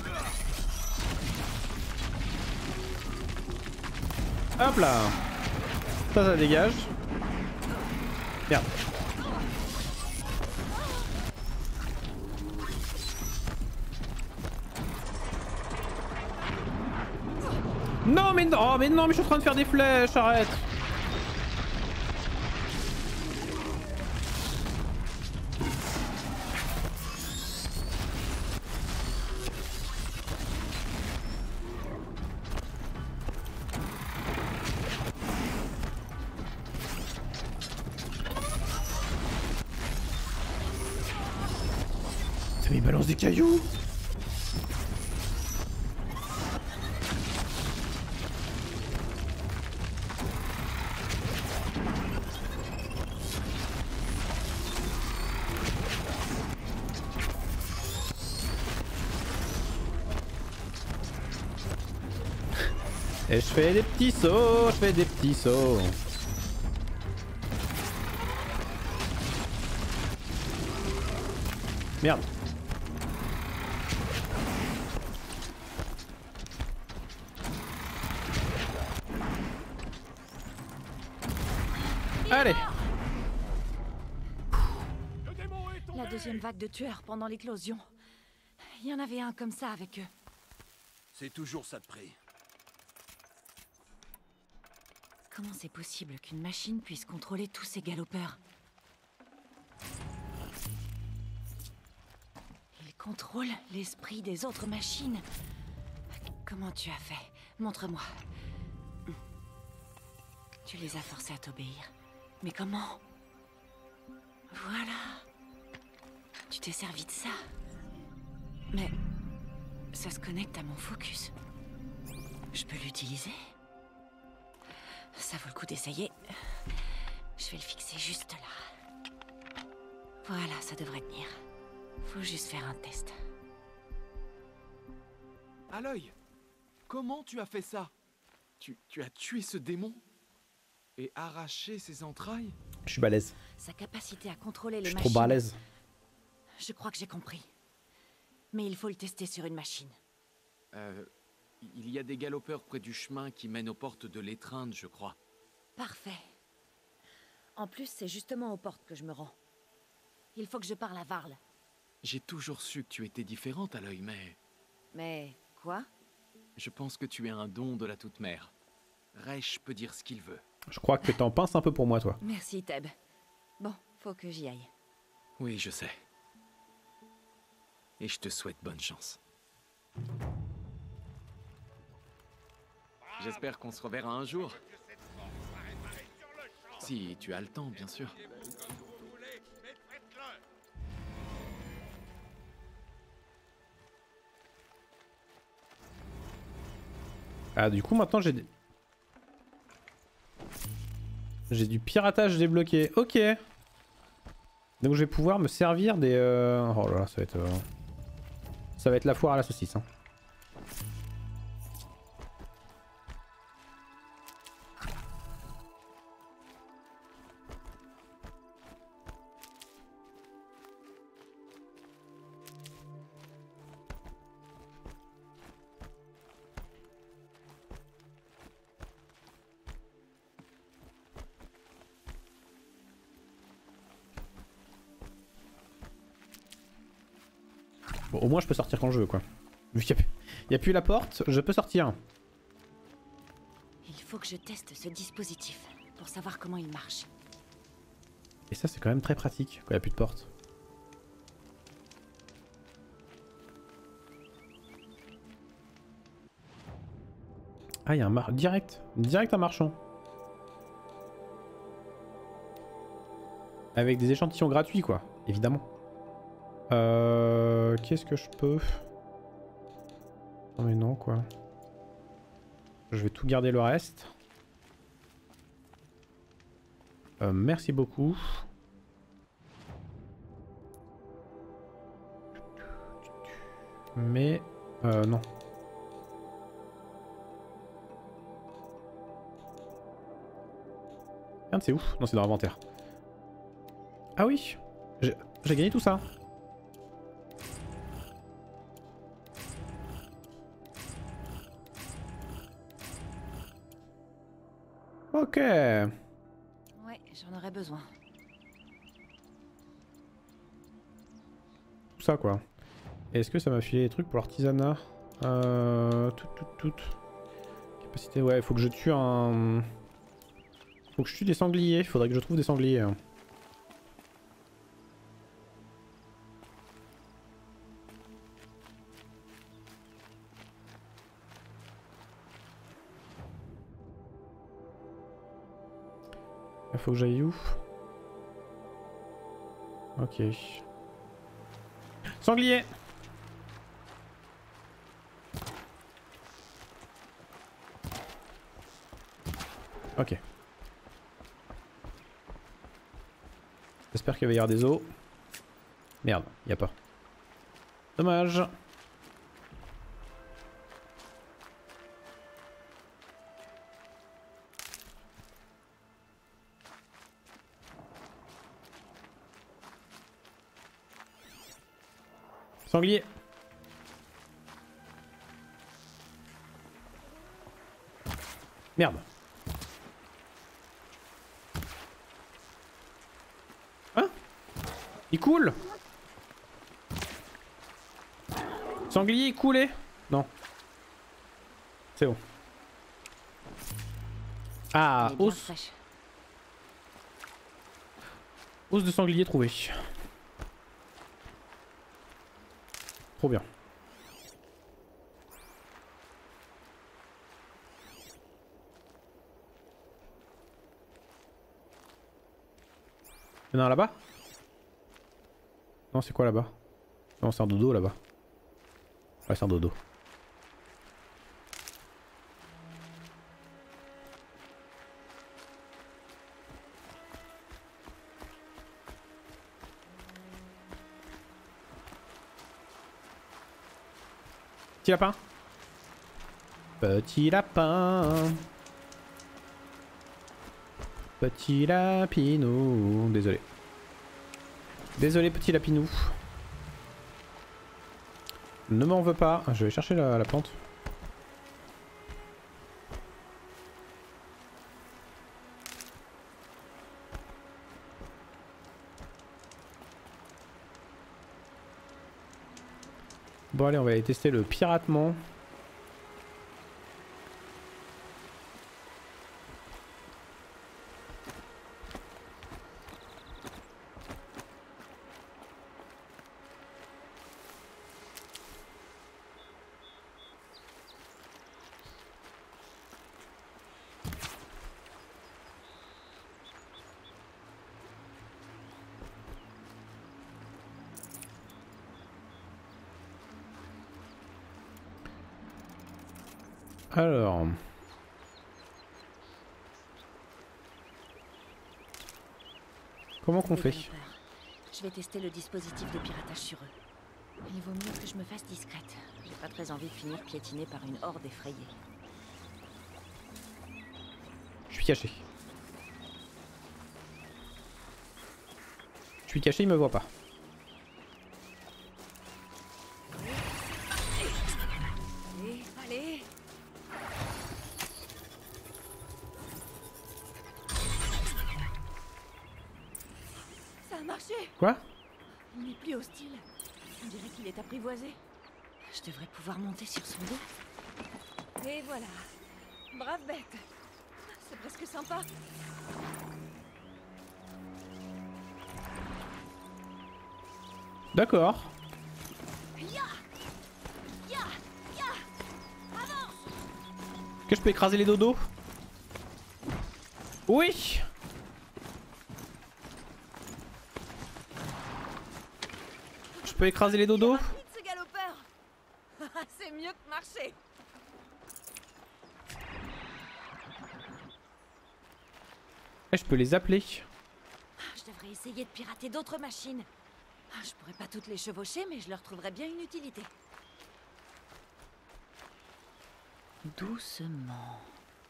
Hop là. Ça, ça dégage. Merde. Non mais non, oh, mais non mais je suis en train de faire des flèches, arrête. Ça me balance des cailloux. Et je fais des petits sauts, je fais des petits sauts. Merde. Allez. La deuxième vague de tueurs pendant l'éclosion. Il y en avait un comme ça avec eux. C'est toujours ça de prix. Comment c'est possible qu'une machine puisse contrôler tous ces galopeurs? Il contrôle l'esprit des autres machines. Comment tu as fait? Montre-moi. Tu les as forcés à t'obéir. Mais comment? Voilà. Tu t'es servi de ça. Mais ça se connecte à mon focus. Je peux l'utiliser? Ça vaut le coup d'essayer. Je vais le fixer juste là. Voilà, ça devrait tenir. Faut juste faire un test. Aloy, comment tu as fait ça? tu, tu as tué ce démon? Et arraché ses entrailles? Je suis balèze. Sa capacité à contrôler les Je suis machines... trop balèze. Je crois que j'ai compris. Mais il faut le tester sur une machine. Euh... Il y a des galopeurs près du chemin qui mènent aux portes de l'étreinte, je crois. Parfait. En plus, c'est justement aux portes que je me rends. Il faut que je parle à Varl. J'ai toujours su que tu étais différente, Aloy, mais... Mais quoi? Je pense que tu es un don de la Toute-Mère. Resh peut dire ce qu'il veut. Je crois que t'en pinces un peu pour moi, toi. Merci, Teb. Bon, faut que j'y aille. Oui, je sais. Et je te souhaite bonne chance. J'espère qu'on se reverra un jour. Si tu as le temps, bien sûr. Ah, du coup, maintenant j'ai... J'ai du piratage débloqué. Ok. Donc je vais pouvoir me servir des... Euh... Oh là là, ça va être... Euh... Ça va être la foire à la saucisse, hein. Bon, au moins je peux sortir quand je veux, quoi. Vu qu'il n'y a, a plus la porte, je peux sortir. Il faut que je teste ce dispositif pour savoir comment il marche. Et ça, c'est quand même très pratique quand il n'y a plus de porte. Ah, il y a un mar... Direct. Direct un marchand. Avec des échantillons gratuits, quoi. Évidemment. Euh... Qu'est-ce que je peux... Non mais non, quoi. Je vais tout garder le reste. Euh, merci beaucoup. Mais... Euh, non. Merde, c'est où? Non, c'est dans l'inventaire. Ah oui, j'ai gagné tout ça. Ok. Ouais, j'en aurais besoin. Tout ça quoi. Est-ce que ça m'a filé des trucs pour l'artisanat? Euh... Tout, tout, tout. Capacité, ouais, faut que je tue un... Faut que je tue des sangliers, faudrait que je trouve des sangliers. Hein. Il faut que j'aille où? Ok. Sanglier! Ok. J'espère qu'il va y avoir des os. Merde, y a pas. Dommage. Sanglier. Merde. Hein? Il coule? Sanglier, il coulait? Non. C'est bon. Ah, os. Os de sanglier trouvé. Trop bien. Il y en a un là-bas? Non, c'est quoi là-bas? Non, c'est un dodo là-bas. Ouais, c'est un dodo. Petit lapin. Petit lapin. Petit lapinou. Désolé. Désolé petit lapinou. Ne m'en veux pas. Je vais chercher la, la plante. Bon allez, on va aller tester le piratement. Alors... Comment qu'on fait? Je vais tester le dispositif de piratage sur eux. Il vaut mieux que je me fasse discrète. J'ai pas très envie de finir piétinée par une horde effrayée. Je suis caché. Je suis caché, il me voit pas. Allez, allez. Ça a marché. Quoi? Il n'est plus hostile. On dirait qu'il est apprivoisé. Je devrais pouvoir monter sur son dos. Et voilà. Brave bête. C'est presque sympa. D'accord. Ya Ya Ya Avance. Est-ce que je peux écraser les dodos? Oui. Je peux écraser les dodos? Ce galopeur. C'est mieux que marcher. je peux les appeler. Je devrais essayer de pirater d'autres machines. Je pourrais pas toutes les chevaucher, mais je leur trouverais bien une utilité. Doucement.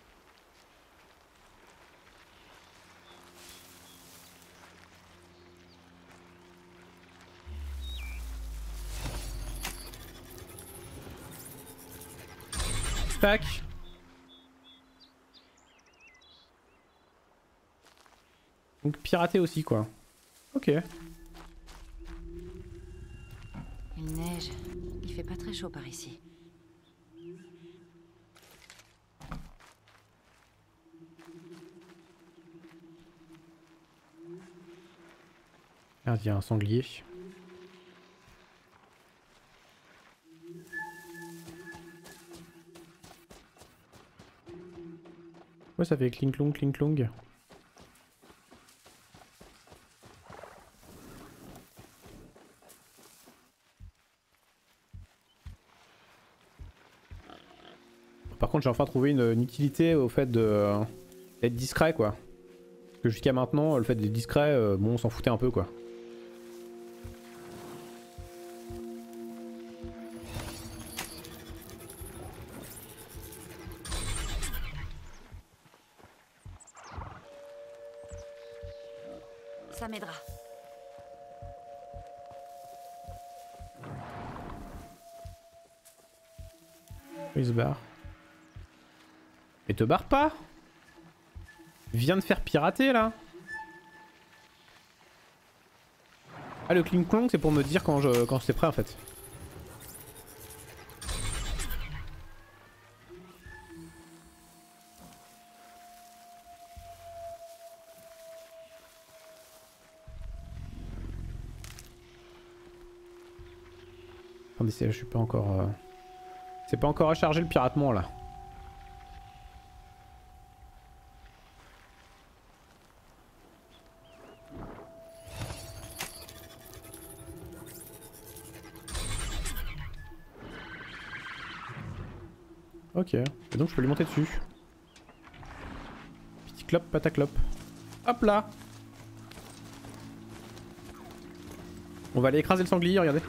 Tac. Donc pirater aussi quoi. Ok. Il neige. Il fait pas très chaud par ici. Merde, il y a un sanglier. Ouais, ça fait clink clong clink clong. Par contre, j'ai enfin trouvé une, une utilité au fait de euh, d'être discret quoi. Parce que jusqu'à maintenant, le fait d'être discret, euh, bon, on s'en foutait un peu quoi. Ça m'aidera. Il se barre. Et te barre pas. Viens de faire pirater là. Ah le clink clonk c'est pour me dire quand je quand c'est prêt en fait. Attendez, je suis pas encore... Euh... C'est pas encore à charger le piratement là. Ok, et donc je peux lui monter dessus. Petit clope, pataclope. Hop là. On va aller écraser le sanglier, regardez.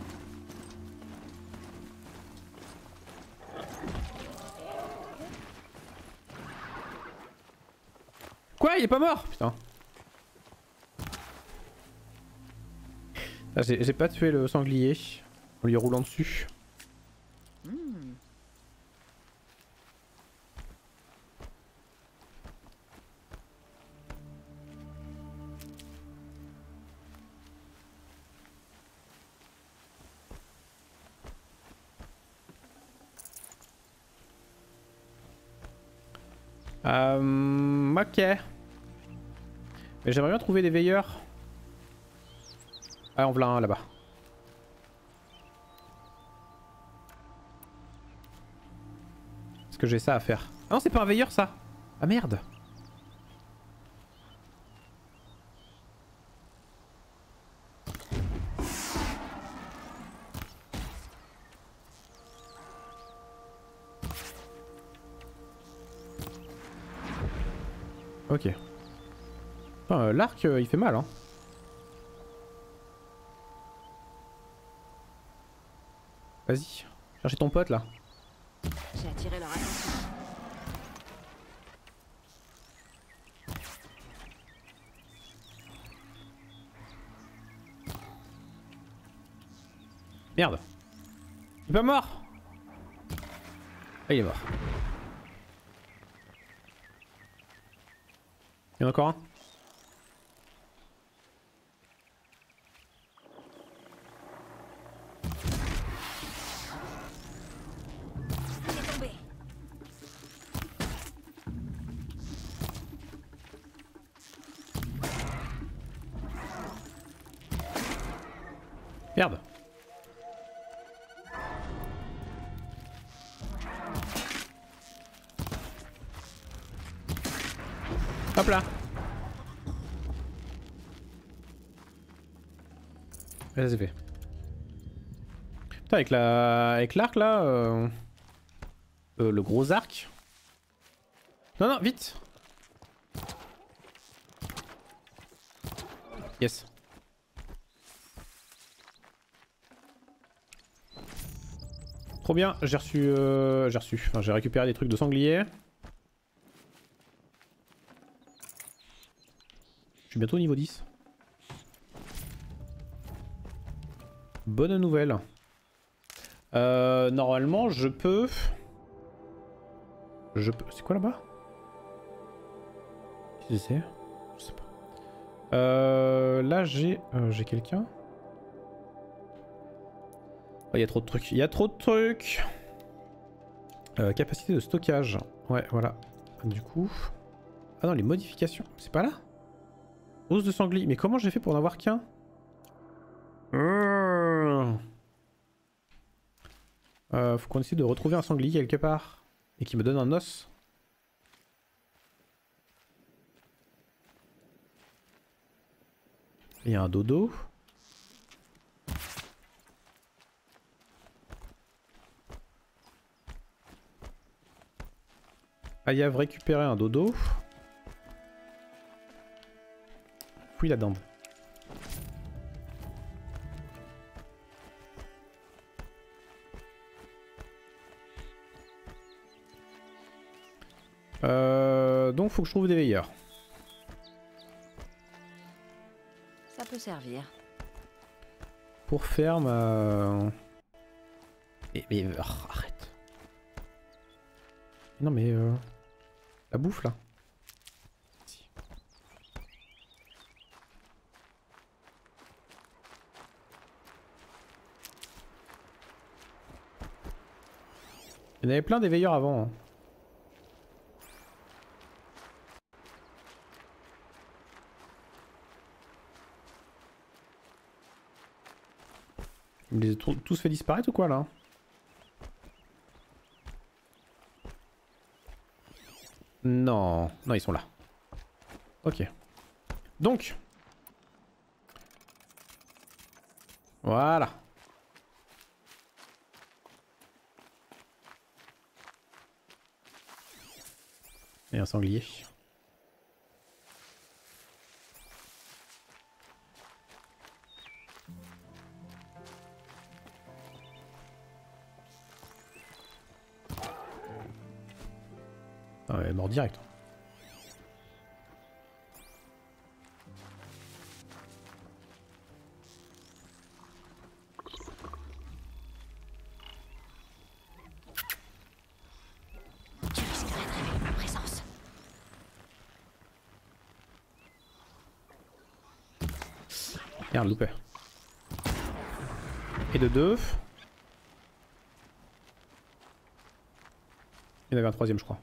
Quoi, il est pas mort? Putain. Ah, j'ai pas tué le sanglier en lui roulant dessus. Mmh. Euh, ok. Mais j'aimerais bien trouver des veilleurs. Ah, on v'là un là-bas. Est-ce que j'ai ça à faire? Ah non, c'est pas un veilleur ça. Ah merde. Ok. Euh, L'arc, euh, il fait mal, hein. Vas-y, cherchez ton pote là. J'ai attiré leur attention. Merde. Il est pas mort. Ah, il est mort. Il y en a encore un. Merde. Hop là. Là c'est fait. Putain avec la avec l'arc là euh... Euh, le gros arc. Non non vite. Yes. Trop bien, j'ai reçu... Euh, j'ai reçu... Enfin, j'ai récupéré des trucs de sanglier. Je suis bientôt au niveau dix. Bonne nouvelle. Euh, normalement, je peux... Je peux... C'est quoi là-bas? Qu'est-ce que c'est? Je sais pas. Euh, là, j'ai... Euh, j'ai quelqu'un. Il oh, y a trop de trucs. Il y a trop de trucs. Euh, capacité de stockage. Ouais, voilà. Du coup... Ah non, les modifications. C'est pas là? Hausse de sanglier. Mais comment j'ai fait pour n'en avoir qu'un? Euh, faut qu'on essaie de retrouver un sanglier quelque part. Et qui me donne un os. Il y a un dodo. Ayav récupérer un dodo. Fouille la dinde. Euh, donc faut que je trouve des veilleurs. Ça peut servir. Pour faire ma... Mais, mais oh, arrête. Non mais euh... la bouffe là. Si. Il y en avait plein des veilleurs avant. Hein. Ils les ont tous fait disparaître ou quoi là? Non, non ils sont là. Ok. Donc. Voilà. Et un sanglier. Ah ouais, mort direct. Tu risquerais de révéler ma présence. Merde, loupé. Et de deux. Il y en avait un troisième, je crois.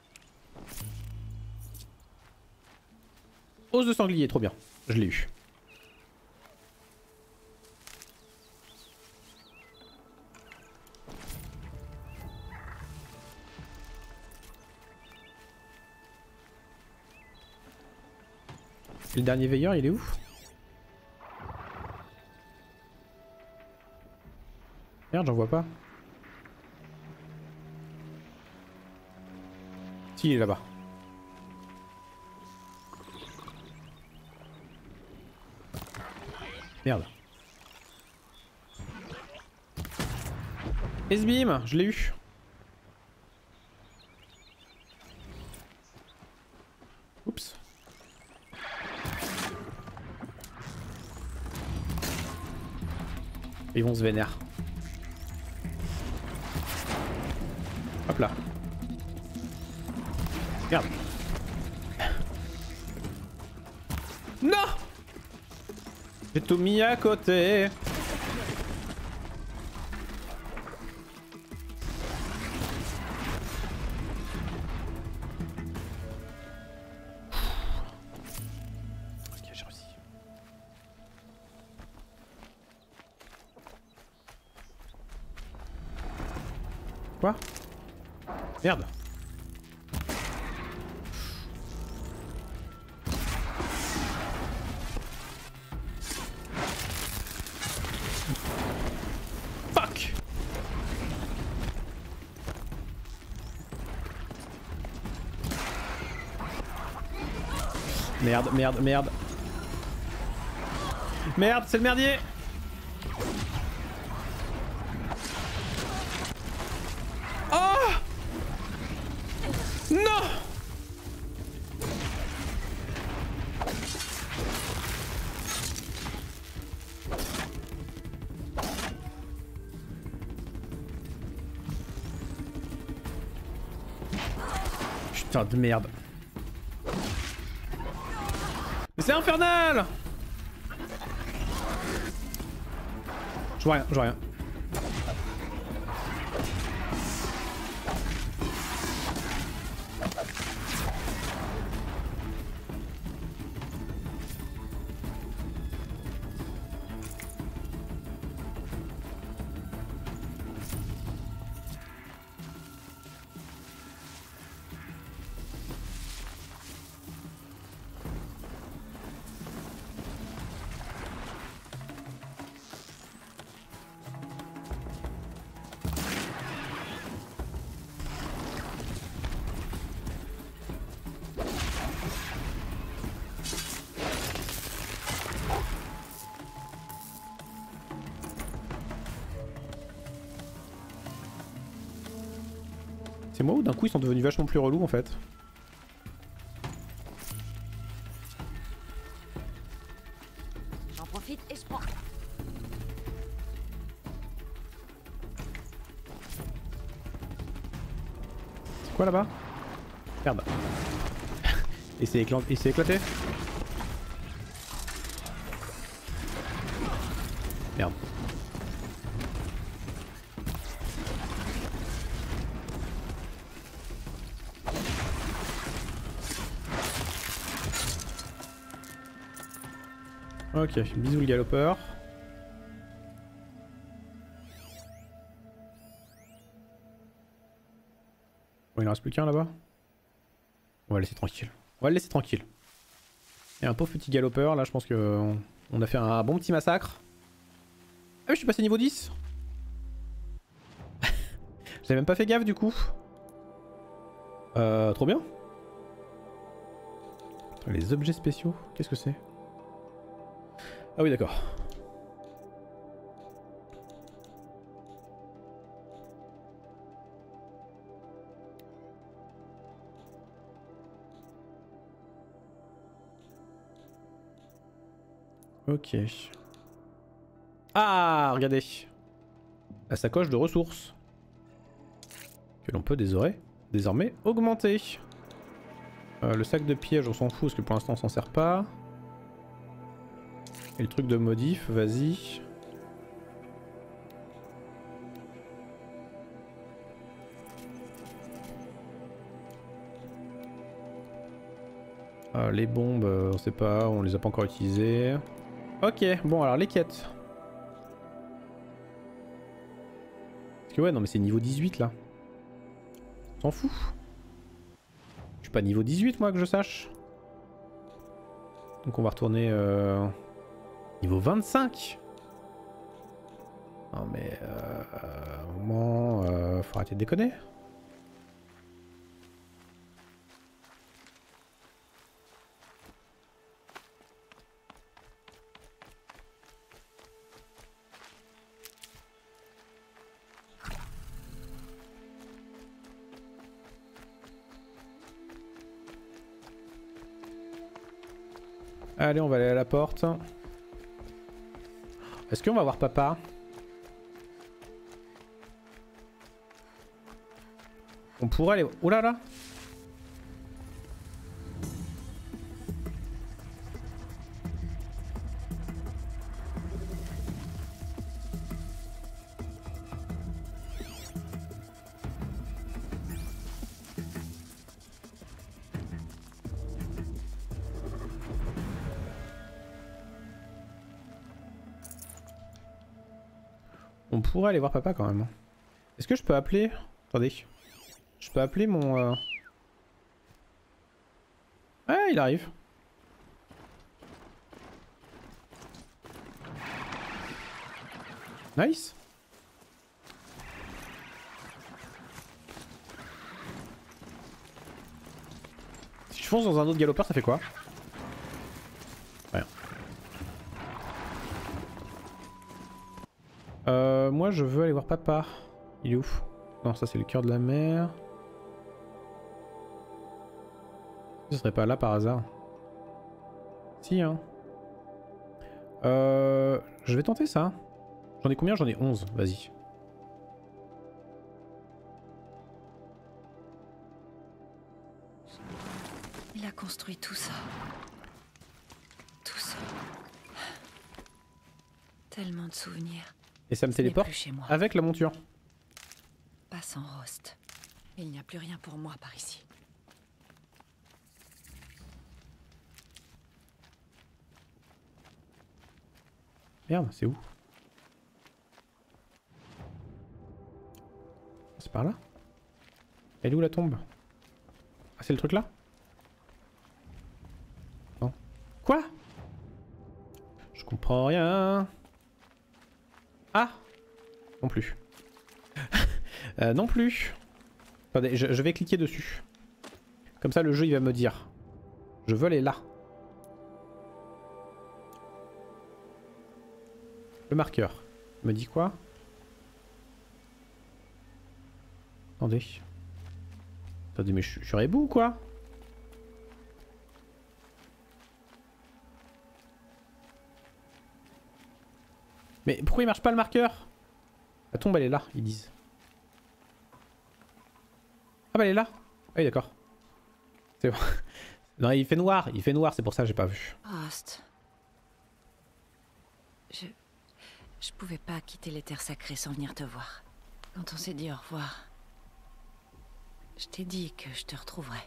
Os de sanglier, trop bien. Je l'ai eu. Et le dernier veilleur, il est où? Merde, j'en vois pas. Si, il est là-bas. Merde. Esbim, je l'ai eu. Oups. Ils vont se vénérer. Hop là. Merde. Non! J'ai tout mis à côté. Ok, j'ai réussi. Quoi? Merde. Merde, merde, merde. Merde, c'est le merdier. Oh non. Putain de merde. Mais c'est infernal. Je vois rien, je vois rien. C'est moi ou d'un coup ils sont devenus vachement plus relous en fait? J'en profite et je prends. C'est quoi là-bas? Merde. Et c'est éclat... éclaté? Merde. Ok, bisous le galopeur. Bon, il en reste plus qu'un là-bas. On va le laisser tranquille. On va le laisser tranquille. Et un pauvre petit galopeur, là je pense que on a fait un bon petit massacre. Ah oui, je suis passé niveau dix. J'avais même pas fait gaffe du coup. Euh, trop bien. Les objets spéciaux, qu'est-ce que c'est? Ah oui, d'accord. Ok. Ah, regardez. La sacoche de ressources. Que l'on peut désormais, désormais augmenter. Euh, le sac de piège, on s'en fout parce que pour l'instant on s'en sert pas. Et le truc de modif, vas-y. Euh, les bombes, euh, on sait pas, on les a pas encore utilisées. Ok, bon alors les quêtes. Parce que ouais, non mais c'est niveau dix-huit là. On s'en fout. Je suis pas niveau dix-huit moi que je sache. Donc on va retourner euh, niveau vingt-cinq. Non mais euh, à un moment, euh, faut arrêter de déconner. Allez, on va aller à la porte. Est-ce qu'on va voir papa? On pourrait aller... Ouh là là. On pourrait aller voir papa quand même. Est-ce que je peux appeler... Attendez. Je peux appeler mon... Euh... Ouais, il arrive. Nice. Si je fonce dans un autre galopeur, ça fait quoi? Rien. Euh, moi je veux aller voir papa. Il est où? Non, ça c'est le cœur de la mer. Ce serait pas là par hasard? Si hein. Euh, je vais tenter ça. J'en ai combien? J'en ai onze, vas-y. Il a construit tout ça. Tout ça. Tellement de souvenirs. Et ça me Ce n'est téléporte plus chez moi. avec la monture. Pas sans Rost. Il n'y a plus rien pour moi par ici. Merde, c'est où? C'est par là? Elle est où la tombe? Ah, c'est le truc là? Non. Quoi? Je comprends rien. Ah! Non plus. euh, non plus. Attendez, je, je vais cliquer dessus. Comme ça, le jeu il va me dire. Je veux aller là. Le marqueur. Il me dit quoi? Attendez. Attendez, mais je, je suis rebou ou quoi? Mais pourquoi il marche pas le marqueur? La tombe elle est là, ils disent. Ah bah elle est là. Ah oui d'accord. C'est bon. Non, il fait noir, il fait noir, c'est pour ça que j'ai pas vu. Rost. Je... Je pouvais pas quitter les terres sacrées sans venir te voir. Quand on s'est dit au revoir, je t'ai dit que je te retrouverais.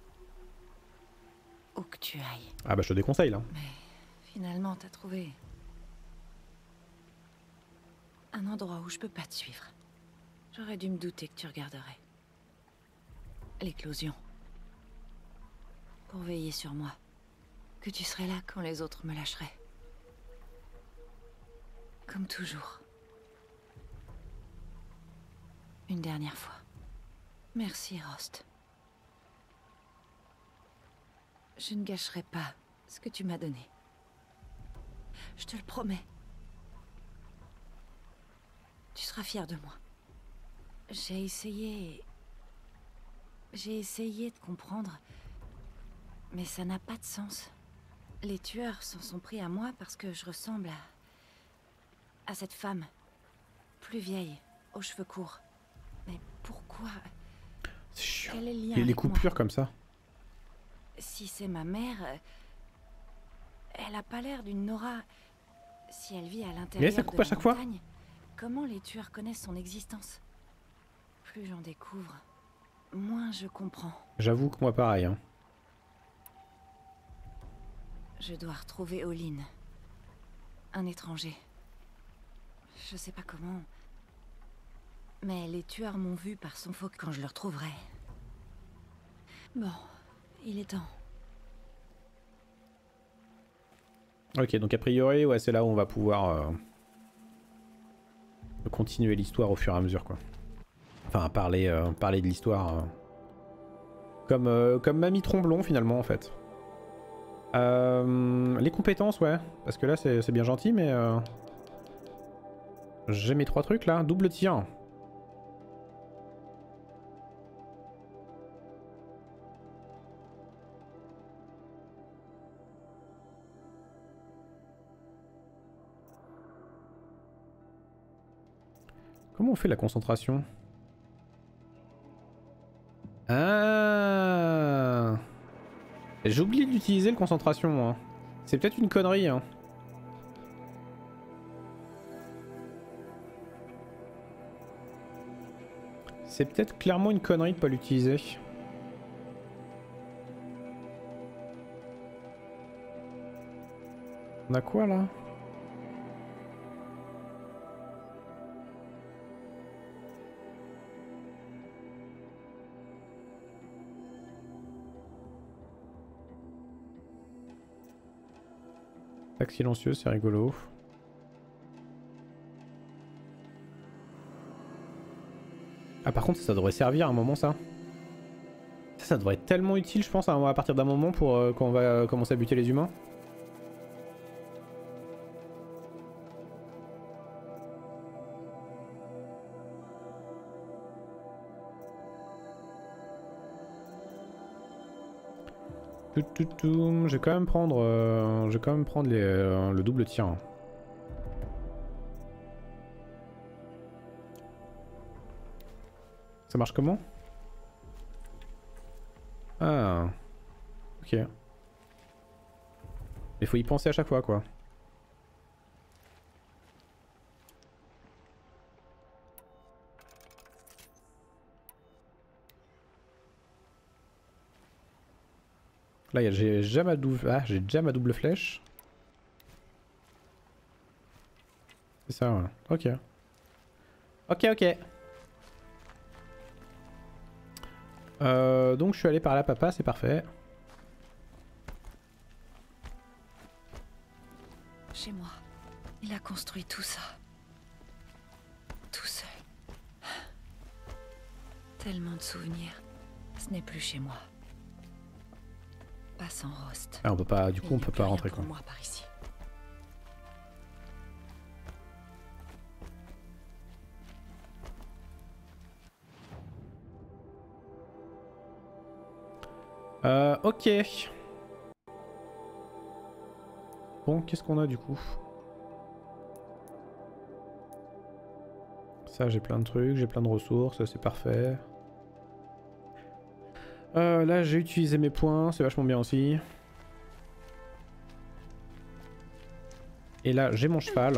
Où que tu ailles. Ah bah je te déconseille là. Mais finalement t'as trouvé un endroit où je peux pas te suivre. J'aurais dû me douter que tu regarderais. L'éclosion. Pour veiller sur moi. Que tu serais là quand les autres me lâcheraient. Comme toujours. Une dernière fois. Merci, Rost. Je ne gâcherai pas ce que tu m'as donné. Je te le promets. Tu seras fier de moi. J'ai essayé... J'ai essayé de comprendre, mais ça n'a pas de sens. Les tueurs s'en sont pris à moi parce que je ressemble à... à cette femme. Plus vieille, aux cheveux courts. Mais pourquoi? C'est chiant. Quel est le lien Les, les avec coupures moi? comme ça. Si c'est ma mère... Elle a pas l'air d'une Nora. Si elle vit à l'intérieur ça coupe de à la chaque fois. montagne, comment les tueurs connaissent son existence? Plus j'en découvre, moins je comprends. J'avoue que moi pareil. Hein. Je dois retrouver Olin. Un étranger. Je sais pas comment. Mais les tueurs m'ont vu par son faux quand je le retrouverai. Bon, il est temps. Ok, donc a priori, ouais, c'est là où on va pouvoir euh, continuer l'histoire au fur et à mesure, quoi. Enfin, parler, euh, parler de l'histoire. Euh, comme, euh, comme Mamie Tromblon, finalement, en fait. Euh, les compétences, ouais. Parce que là, c'est bien gentil, mais... Euh, j'ai mes trois trucs, là. Double tir. Comment on fait la concentration? Ah, j'ai oublié d'utiliser le concentration. Hein. C'est peut-être une connerie. Hein. C'est peut-être clairement une connerie de pas l'utiliser. On a quoi là? Attaque silencieuse, c'est rigolo. Ah par contre ça, ça devrait servir à un moment ça. Ça, ça devrait être tellement utile je pense à, à partir d'un moment pour euh, quand on va euh, commencer à buter les humains. Tout, tout, tout. Je vais quand même prendre, euh, je vais quand même prendre les, euh, le double tir. Ça marche comment? Ah, ok. Il faut y penser à chaque fois, quoi. Là, j'ai déjà ma double, ah, j'ai déjà ma double flèche. C'est ça, ouais. Ok. Ok, ok. Euh, donc je suis allé par là, papa, c'est parfait. Chez moi, il a construit tout ça. Tout seul. Tellement de souvenirs. Ce n'est plus chez moi. Pas sans Rost. Ah, on peut pas, du coup, on peut pas rentrer, quoi. Moi par ici. Euh, ok. Bon, qu'est-ce qu'on a du coup? Ça, j'ai plein de trucs, j'ai plein de ressources, c'est parfait. Euh, là, j'ai utilisé mes points, c'est vachement bien aussi. Et là, j'ai mon cheval.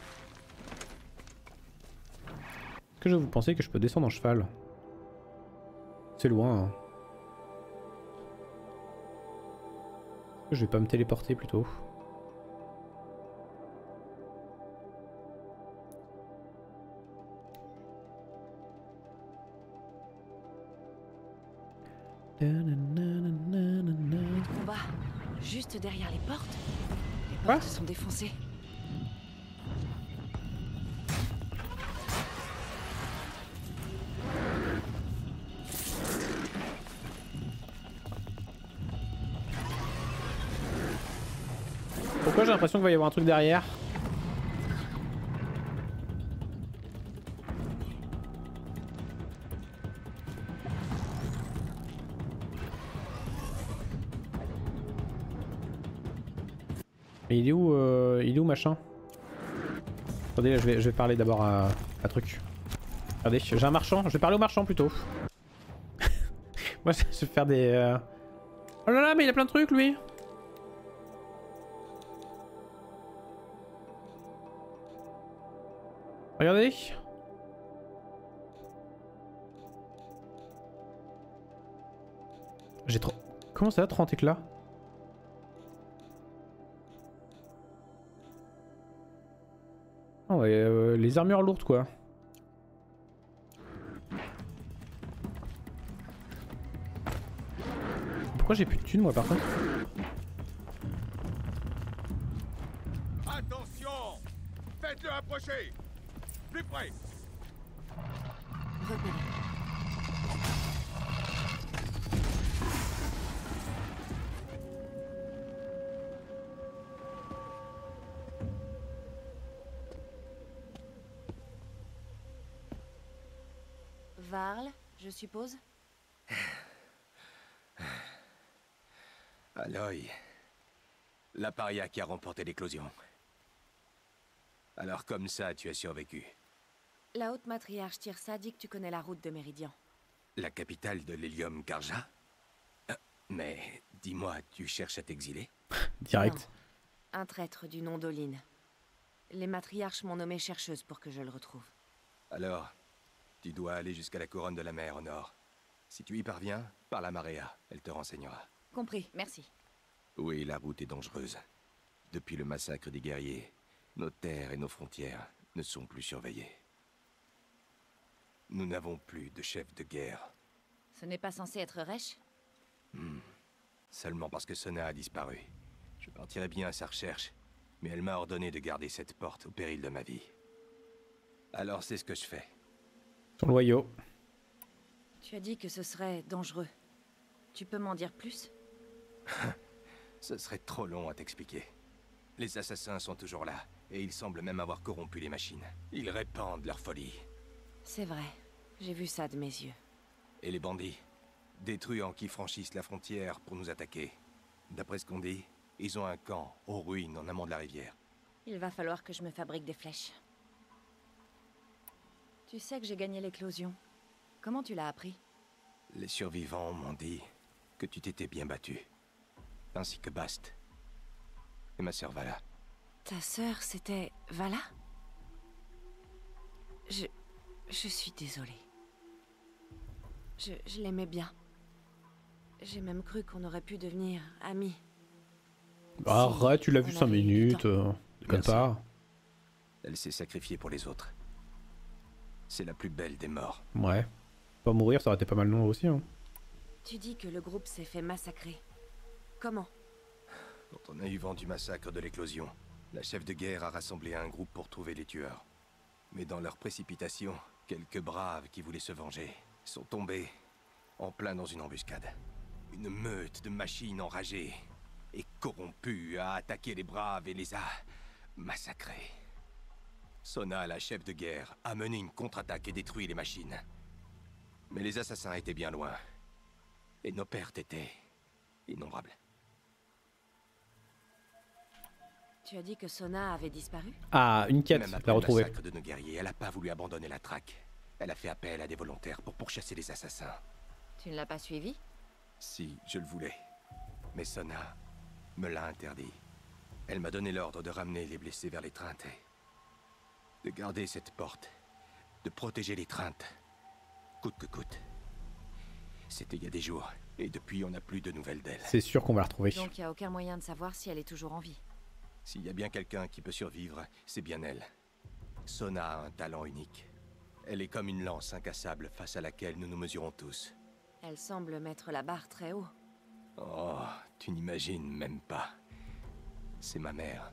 Est-ce que je vous pensez que je peux descendre en cheval? C'est loin, hein. Je vais pas me téléporter plutôt. Combat, juste derrière les portes. Les portes sont défoncées. Pourquoi j'ai l'impression qu'il va y avoir un truc derrière? Mais il est où, euh, il est où machin? Attendez, je vais, je vais parler d'abord à, à truc. Regardez, j'ai un marchand, je vais parler au marchand plutôt. Moi je vais faire des... Euh... Oh là là, mais il a plein de trucs lui. Regardez. J'ai trop... Comment ça, trente éclats? Oh ouais, euh, les armures lourdes quoi. Pourquoi j'ai plus de thunes moi par contre? Attention! Faites-le approcher! Plus près! Repéré. Varl, je suppose? Aloy. La paria qui a remporté l'éclosion. Alors comme ça, tu as survécu. La haute matriarche Tirsa dit que tu connais la route de Méridian. La capitale de l'Hélium Karja? Euh, Mais dis-moi, tu cherches à t'exiler? Direct. Non, un traître du nom d'Oline. Les matriarches m'ont nommée chercheuse pour que je le retrouve. Alors, tu dois aller jusqu'à la couronne de la mer au nord. Si tu y parviens, parle à Maria, elle te renseignera. Compris, merci. Oui, la route est dangereuse. Depuis le massacre des guerriers, nos terres et nos frontières ne sont plus surveillées. Nous n'avons plus de chef de guerre. Ce n'est pas censé être Resh? Hmm. Seulement parce que Sona a disparu. Je partirai bien à sa recherche, mais elle m'a ordonné de garder cette porte au péril de ma vie. Alors c'est ce que je fais. Son loyau. Tu as dit que ce serait dangereux. Tu peux m'en dire plus? Ce serait trop long à t'expliquer. Les assassins sont toujours là, et ils semblent même avoir corrompu les machines. Ils répandent leur folie. C'est vrai, j'ai vu ça de mes yeux. Et les bandits? Des truands qui franchissent la frontière pour nous attaquer. D'après ce qu'on dit, ils ont un camp aux ruines en amont de la rivière. Il va falloir que je me fabrique des flèches. Tu sais que j'ai gagné l'éclosion. Comment tu l'as appris? Les survivants m'ont dit que tu t'étais bien battu. Ainsi que Bast. Et ma sœur Vala. Ta sœur, c'était Vala? Je... Je suis désolée. Je, je l'aimais bien. J'ai même cru qu'on aurait pu devenir amis. Arrête, tu l'as vu cinq minutes. Euh, comme ça. Elle s'est sacrifiée pour les autres. C'est la plus belle des morts. Ouais. Pas mourir, ça aurait été pas mal non aussi. Hein. Tu dis que le groupe s'est fait massacrer. Comment? Quand on a eu vent du massacre de l'éclosion, la chef de guerre a rassemblé un groupe pour trouver les tueurs. Mais dans leur précipitation, quelques braves qui voulaient se venger sont tombés en plein dans une embuscade. Une meute de machines enragées et corrompues a attaqué les braves et les a massacrés. Sona, la chef de guerre, a mené une contre-attaque et détruit les machines. Mais les assassins étaient bien loin. Et nos pertes étaient innombrables. Tu as dit que Sona avait disparu? Ah, une quête, Même la après le retrouver. massacre de nos guerriers, elle n'a pas voulu abandonner la traque. Elle a fait appel à des volontaires pour pourchasser les assassins. Tu ne l'as pas suivi? Si, je le voulais. Mais Sona me l'a interdit. Elle m'a donné l'ordre de ramener les blessés vers les treintes et de garder cette porte, de protéger les treintes, coûte que coûte. C'était il y a des jours, et depuis on n'a plus de nouvelles d'elle. C'est sûr qu'on va la retrouver. Donc il n'y a aucun moyen de savoir si elle est toujours en vie. S'il y a bien quelqu'un qui peut survivre, c'est bien elle. Sona a un talent unique. Elle est comme une lance incassable face à laquelle nous nous mesurons tous. Elle semble mettre la barre très haut. Oh, tu n'imagines même pas. C'est ma mère.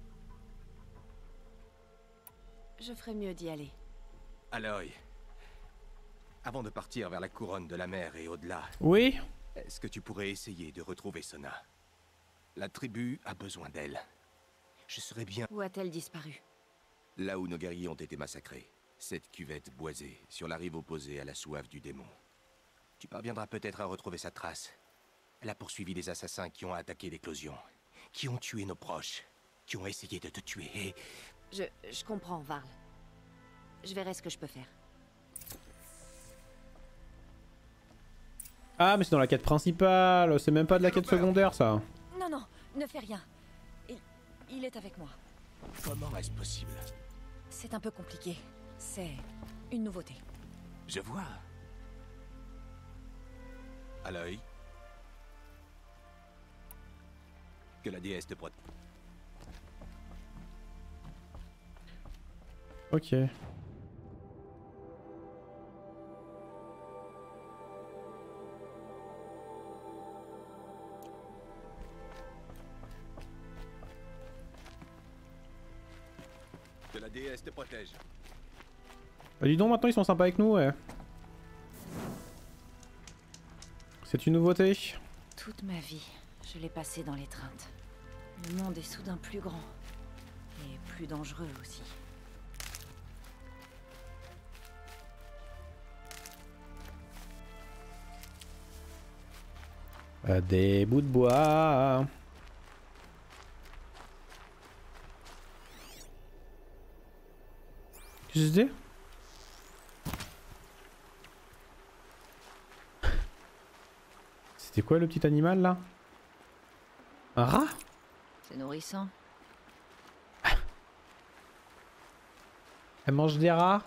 Je ferais mieux d'y aller. Aloy, avant de partir vers la couronne de la mer et au-delà... Oui. Est-ce que tu pourrais essayer de retrouver Sona? La tribu a besoin d'elle. Je serais bien... Où a-t-elle disparu? Là où nos guerriers ont été massacrés. Cette cuvette boisée, sur la rive opposée à la soif du démon. Tu parviendras peut-être à retrouver sa trace. Elle a poursuivi les assassins qui ont attaqué l'éclosion. Qui ont tué nos proches. Qui ont essayé de te tuer et... Je... je comprends, Varl. Je verrai ce que je peux faire. Ah, mais c'est dans la quête principale. C'est même pas de la quête secondaire, ça. Non, non, ne fais rien. Il... il est avec moi. Comment est-ce possible? C'est un peu compliqué. C'est une nouveauté. Je vois. Aloy. Que la déesse te protège. Ok. Que la déesse te protège. Bah dis donc, maintenant ils sont sympas avec nous, ouais. C'est une nouveauté. Toute ma vie, je l'ai passée dans l'étreinte. Le monde est soudain plus grand. Et plus dangereux aussi. Euh, des bouts de bois. Qu'est-ce que c'était? C'était quoi le petit animal là? Un rat? C'est nourrissant. Elle mange des rats?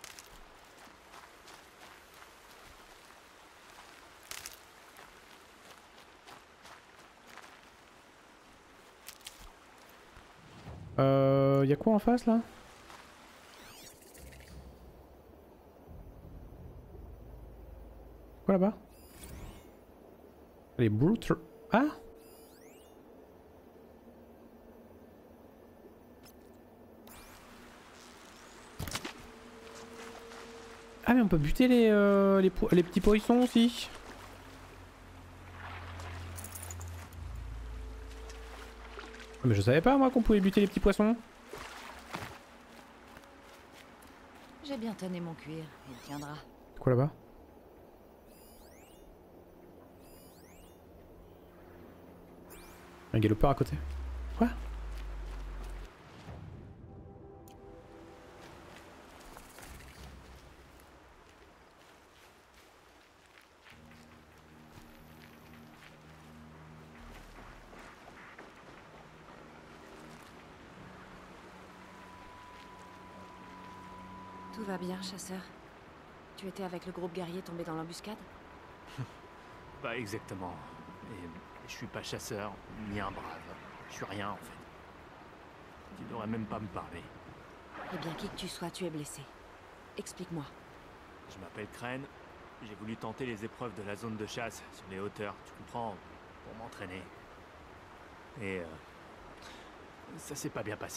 Euh... Y'a quoi en face là? Quoi là-bas? Les brutes... Ah? Ah mais on peut buter les, euh, les, les petits poissons aussi. Mais je savais pas moi qu'on pouvait buter les petits poissons. J'ai bien tanné mon cuir, il tiendra. Quoi là-bas? Un galopeur à côté. Quoi? Tout va bien, chasseur. Tu étais avec le groupe guerrier tombé dans l'embuscade? Pas exactement. Et je suis pas chasseur, ni un brave. Je suis rien en fait. Tu devrais même pas me parler. Eh bien, qui que tu sois, tu es blessé. Explique-moi. Je m'appelle Crane. J'ai voulu tenter les épreuves de la zone de chasse sur les hauteurs, tu comprends, pour m'entraîner. Et euh, ça s'est pas bien passé.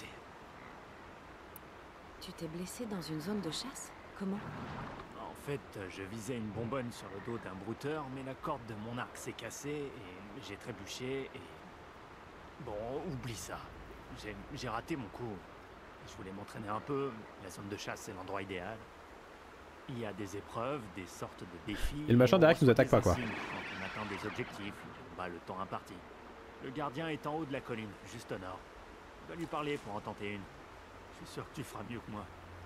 Tu t'es blessé dans une zone de chasse? Comment? En fait, je visais une bonbonne sur le dos d'un brouteur, mais la corde de mon arc s'est cassée et j'ai trébuché et... Bon, oublie ça. J'ai raté mon coup. Je voulais m'entraîner un peu. La zone de chasse, c'est l'endroit idéal. Il y a des épreuves, des sortes de défis... Et le machin derrière qui nous attaque pas, quoi. Quand on atteint des objectifs, on bat le temps imparti. Le gardien est en haut de la colline, juste au nord. Je dois lui parler pour en tenter une. Je suis sûr que tu feras mieux que moi.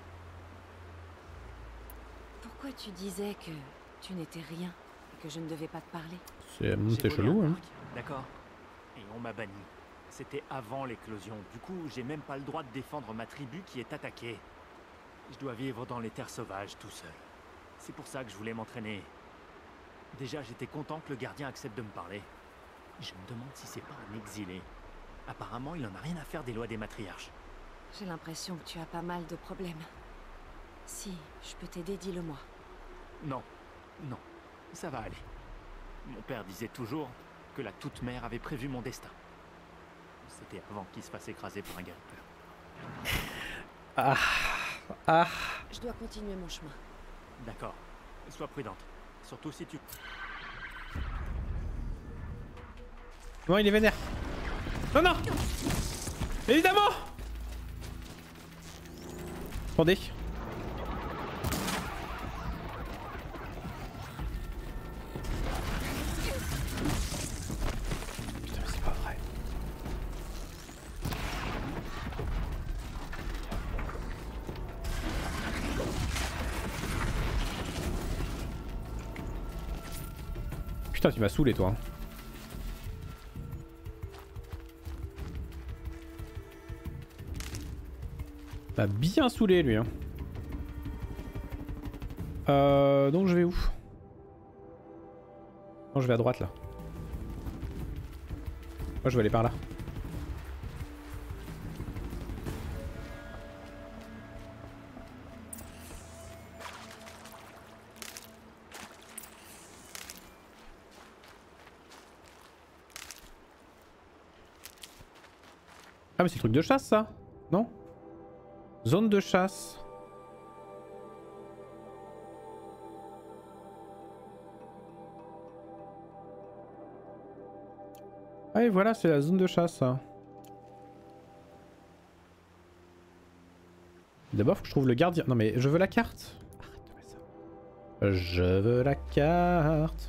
Pourquoi tu disais que tu n'étais rien et que je ne devais pas te parler? C'est chelou, hein. D'accord. Et on m'a banni. C'était avant l'éclosion. Du coup, j'ai même pas le droit de défendre ma tribu qui est attaquée. Je dois vivre dans les terres sauvages tout seul. C'est pour ça que je voulais m'entraîner. Déjà, j'étais content que le gardien accepte de me parler. Je me demande si c'est pas un exilé. Apparemment, il en a rien à faire des lois des matriarches. J'ai l'impression que tu as pas mal de problèmes. Si je peux t'aider, dis-le-moi. Non, non, ça va aller. Mon père disait toujours que la toute-mère avait prévu mon destin. C'était avant qu'il se fasse écraser par un galopeur. Ah, ah. Je dois continuer mon chemin. D'accord, sois prudente. Surtout si tu... Non, il est vénère. Non, non. Évidemment. Attendez. Putain, mais c'est pas vrai. Putain, tu m'as saoulé, toi. M'a bien saoulé, lui. Hein. Euh, donc je vais où? Non, je vais à droite, là. Moi, je vais aller par là. Ah mais c'est le truc de chasse ça? Non? Zone de chasse. Ah et voilà, c'est la zone de chasse ça. D'abord faut que je trouve le gardien. Non mais je veux la carte. Arrête de mettre ça. Je veux la carte.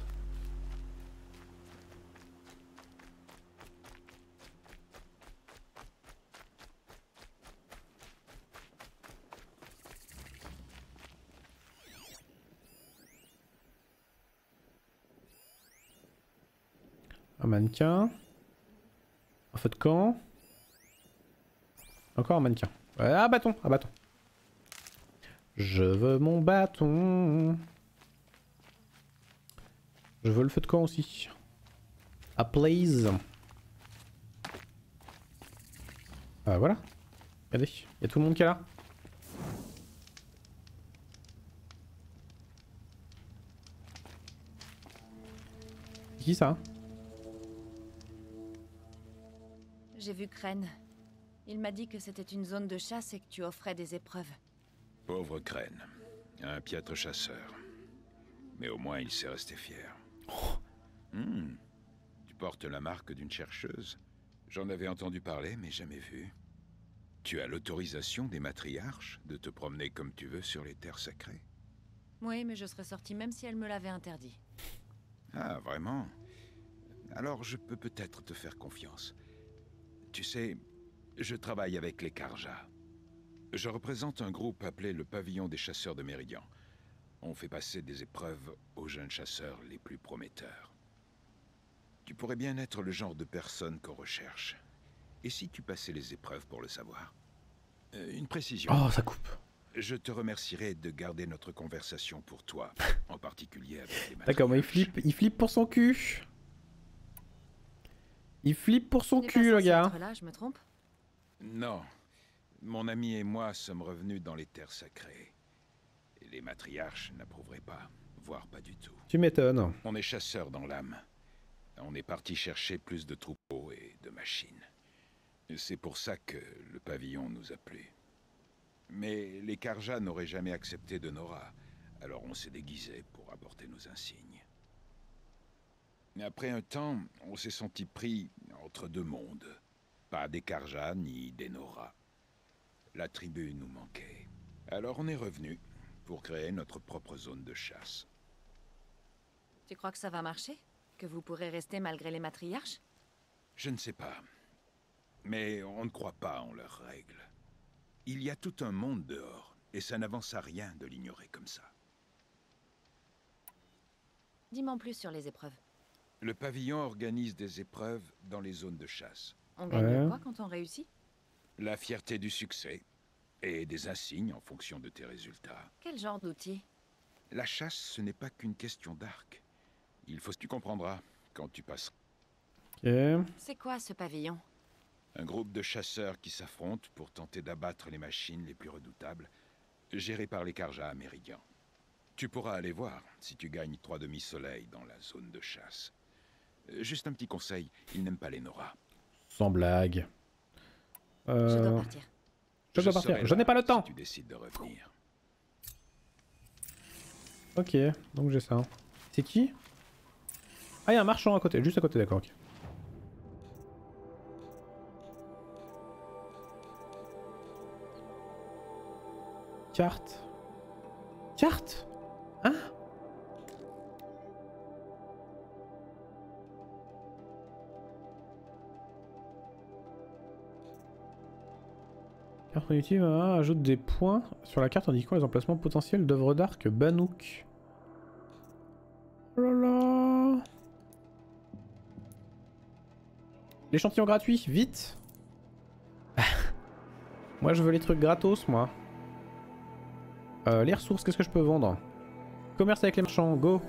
Un mannequin. Un feu de camp. Encore un mannequin. Ouais, ah bâton, ah bâton. Je veux mon bâton. Je veux le feu de camp aussi. Ah please. Ah voilà. Regardez, il y a tout le monde qui est là. C'est qui ça? J'ai vu Crane. Il m'a dit que c'était une zone de chasse et que tu offrais des épreuves. Pauvre Crane. Un piètre chasseur. Mais au moins il s'est resté fier. Oh. Hmm. Tu portes la marque d'une chercheuse. J'en avais entendu parler, mais jamais vu. Tu as l'autorisation des matriarches de te promener comme tu veux sur les terres sacrées? Oui, mais je serais sortie même si elle me l'avait interdit. Ah, vraiment? Alors je peux peut-être te faire confiance. Tu sais, je travaille avec les Carja. Je représente un groupe appelé le Pavillon des Chasseurs de Méridian. On fait passer des épreuves aux jeunes chasseurs les plus prometteurs. Tu pourrais bien être le genre de personne qu'on recherche. Et si tu passais les épreuves pour le savoir? euh, Une précision. Oh, ça coupe. Je te remercierais de garder notre conversation pour toi, en particulier avec les matriarches. D'accord, mais il flippe, il flippe pour son cul. Il flippe pour son cul, le gars. Là, je me trompe? Non. Mon ami et moi sommes revenus dans les terres sacrées. Et les matriarches n'approuveraient pas, voire pas du tout. Tu m'étonnes. On est chasseurs dans l'âme. On est parti chercher plus de troupeaux et de machines. C'est pour ça que le pavillon nous a plu. Mais les Carja n'auraient jamais accepté de Nora, alors on s'est déguisé pour apporter nos insignes. Après un temps, on s'est senti pris entre deux mondes. Pas des Carja ni des Nora. La tribu nous manquait. Alors on est revenu pour créer notre propre zone de chasse. Tu crois que ça va marcher? Que vous pourrez rester malgré les matriarches? Je ne sais pas. Mais on ne croit pas en leurs règles. Il y a tout un monde dehors, et ça n'avance à rien de l'ignorer comme ça. Dis-moi en plus sur les épreuves. Le pavillon organise des épreuves dans les zones de chasse. On gagne quoi quand on réussit? La fierté du succès, et des insignes en fonction de tes résultats. Quel genre d'outils? La chasse, ce n'est pas qu'une question d'arc. Il faut... Tu comprendras quand tu passes. Ok. C'est quoi ce pavillon? Un groupe de chasseurs qui s'affrontent pour tenter d'abattre les machines les plus redoutables, gérées par les Carja à Méridian. Tu pourras aller voir si tu gagnes trois demi-soleils dans la zone de chasse. Juste un petit conseil, ils n'aiment pas les Nora. Sans blague. Euh... Je dois partir. Je dois Je partir. Je n'ai pas le temps. Si tu décides de revenir. Ok, donc j'ai ça. C'est qui? Ah, il y a un marchand à côté, juste à côté, d'accord. Okay. Carte. Carte? Hein? Carte inutile, hein, ajoute des points sur la carte indiquant les emplacements potentiels d'œuvres d'art que Bannook. Oh là là. L'échantillon gratuit, vite. Moi je veux les trucs gratos, moi. Euh, les ressources, qu'est-ce que je peux vendre? Commerce avec les marchands, go.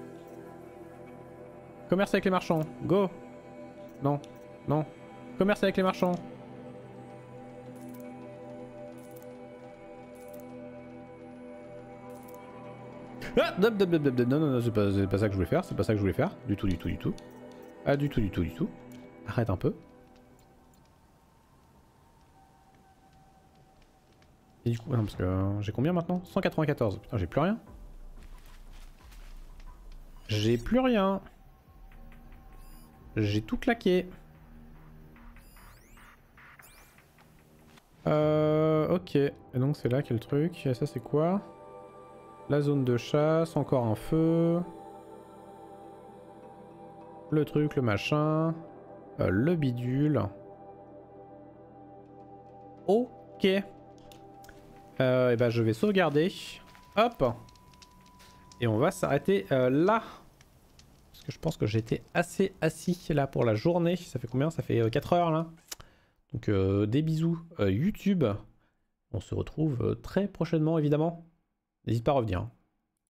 Commerce avec les marchands, go. Non, non. Commerce avec les marchands. Ah, dop, dop, dop, dop, non, non, non, c'est pas, pas ça que je voulais faire, c'est pas ça que je voulais faire. Du tout, du tout, du tout. Ah, du tout, du tout, du tout. Arrête un peu. Et du coup, non, parce que euh, j'ai combien maintenant? cent quatre-vingt-quatorze. Putain, j'ai plus rien. J'ai plus rien. J'ai tout claqué. Euh, ok. Et donc c'est là quel truc? Et ça c'est quoi? La zone de chasse, encore un feu. Le truc, le machin. Euh, le bidule. Ok. Euh, et ben je vais sauvegarder. Hop. Et on va s'arrêter euh, là. Parce que je pense que j'étais assez assis là pour la journée. Ça fait combien? Ça fait euh, quatre heures là. Donc euh, des bisous euh, YouTube. On se retrouve euh, très prochainement évidemment. N'hésite pas à revenir.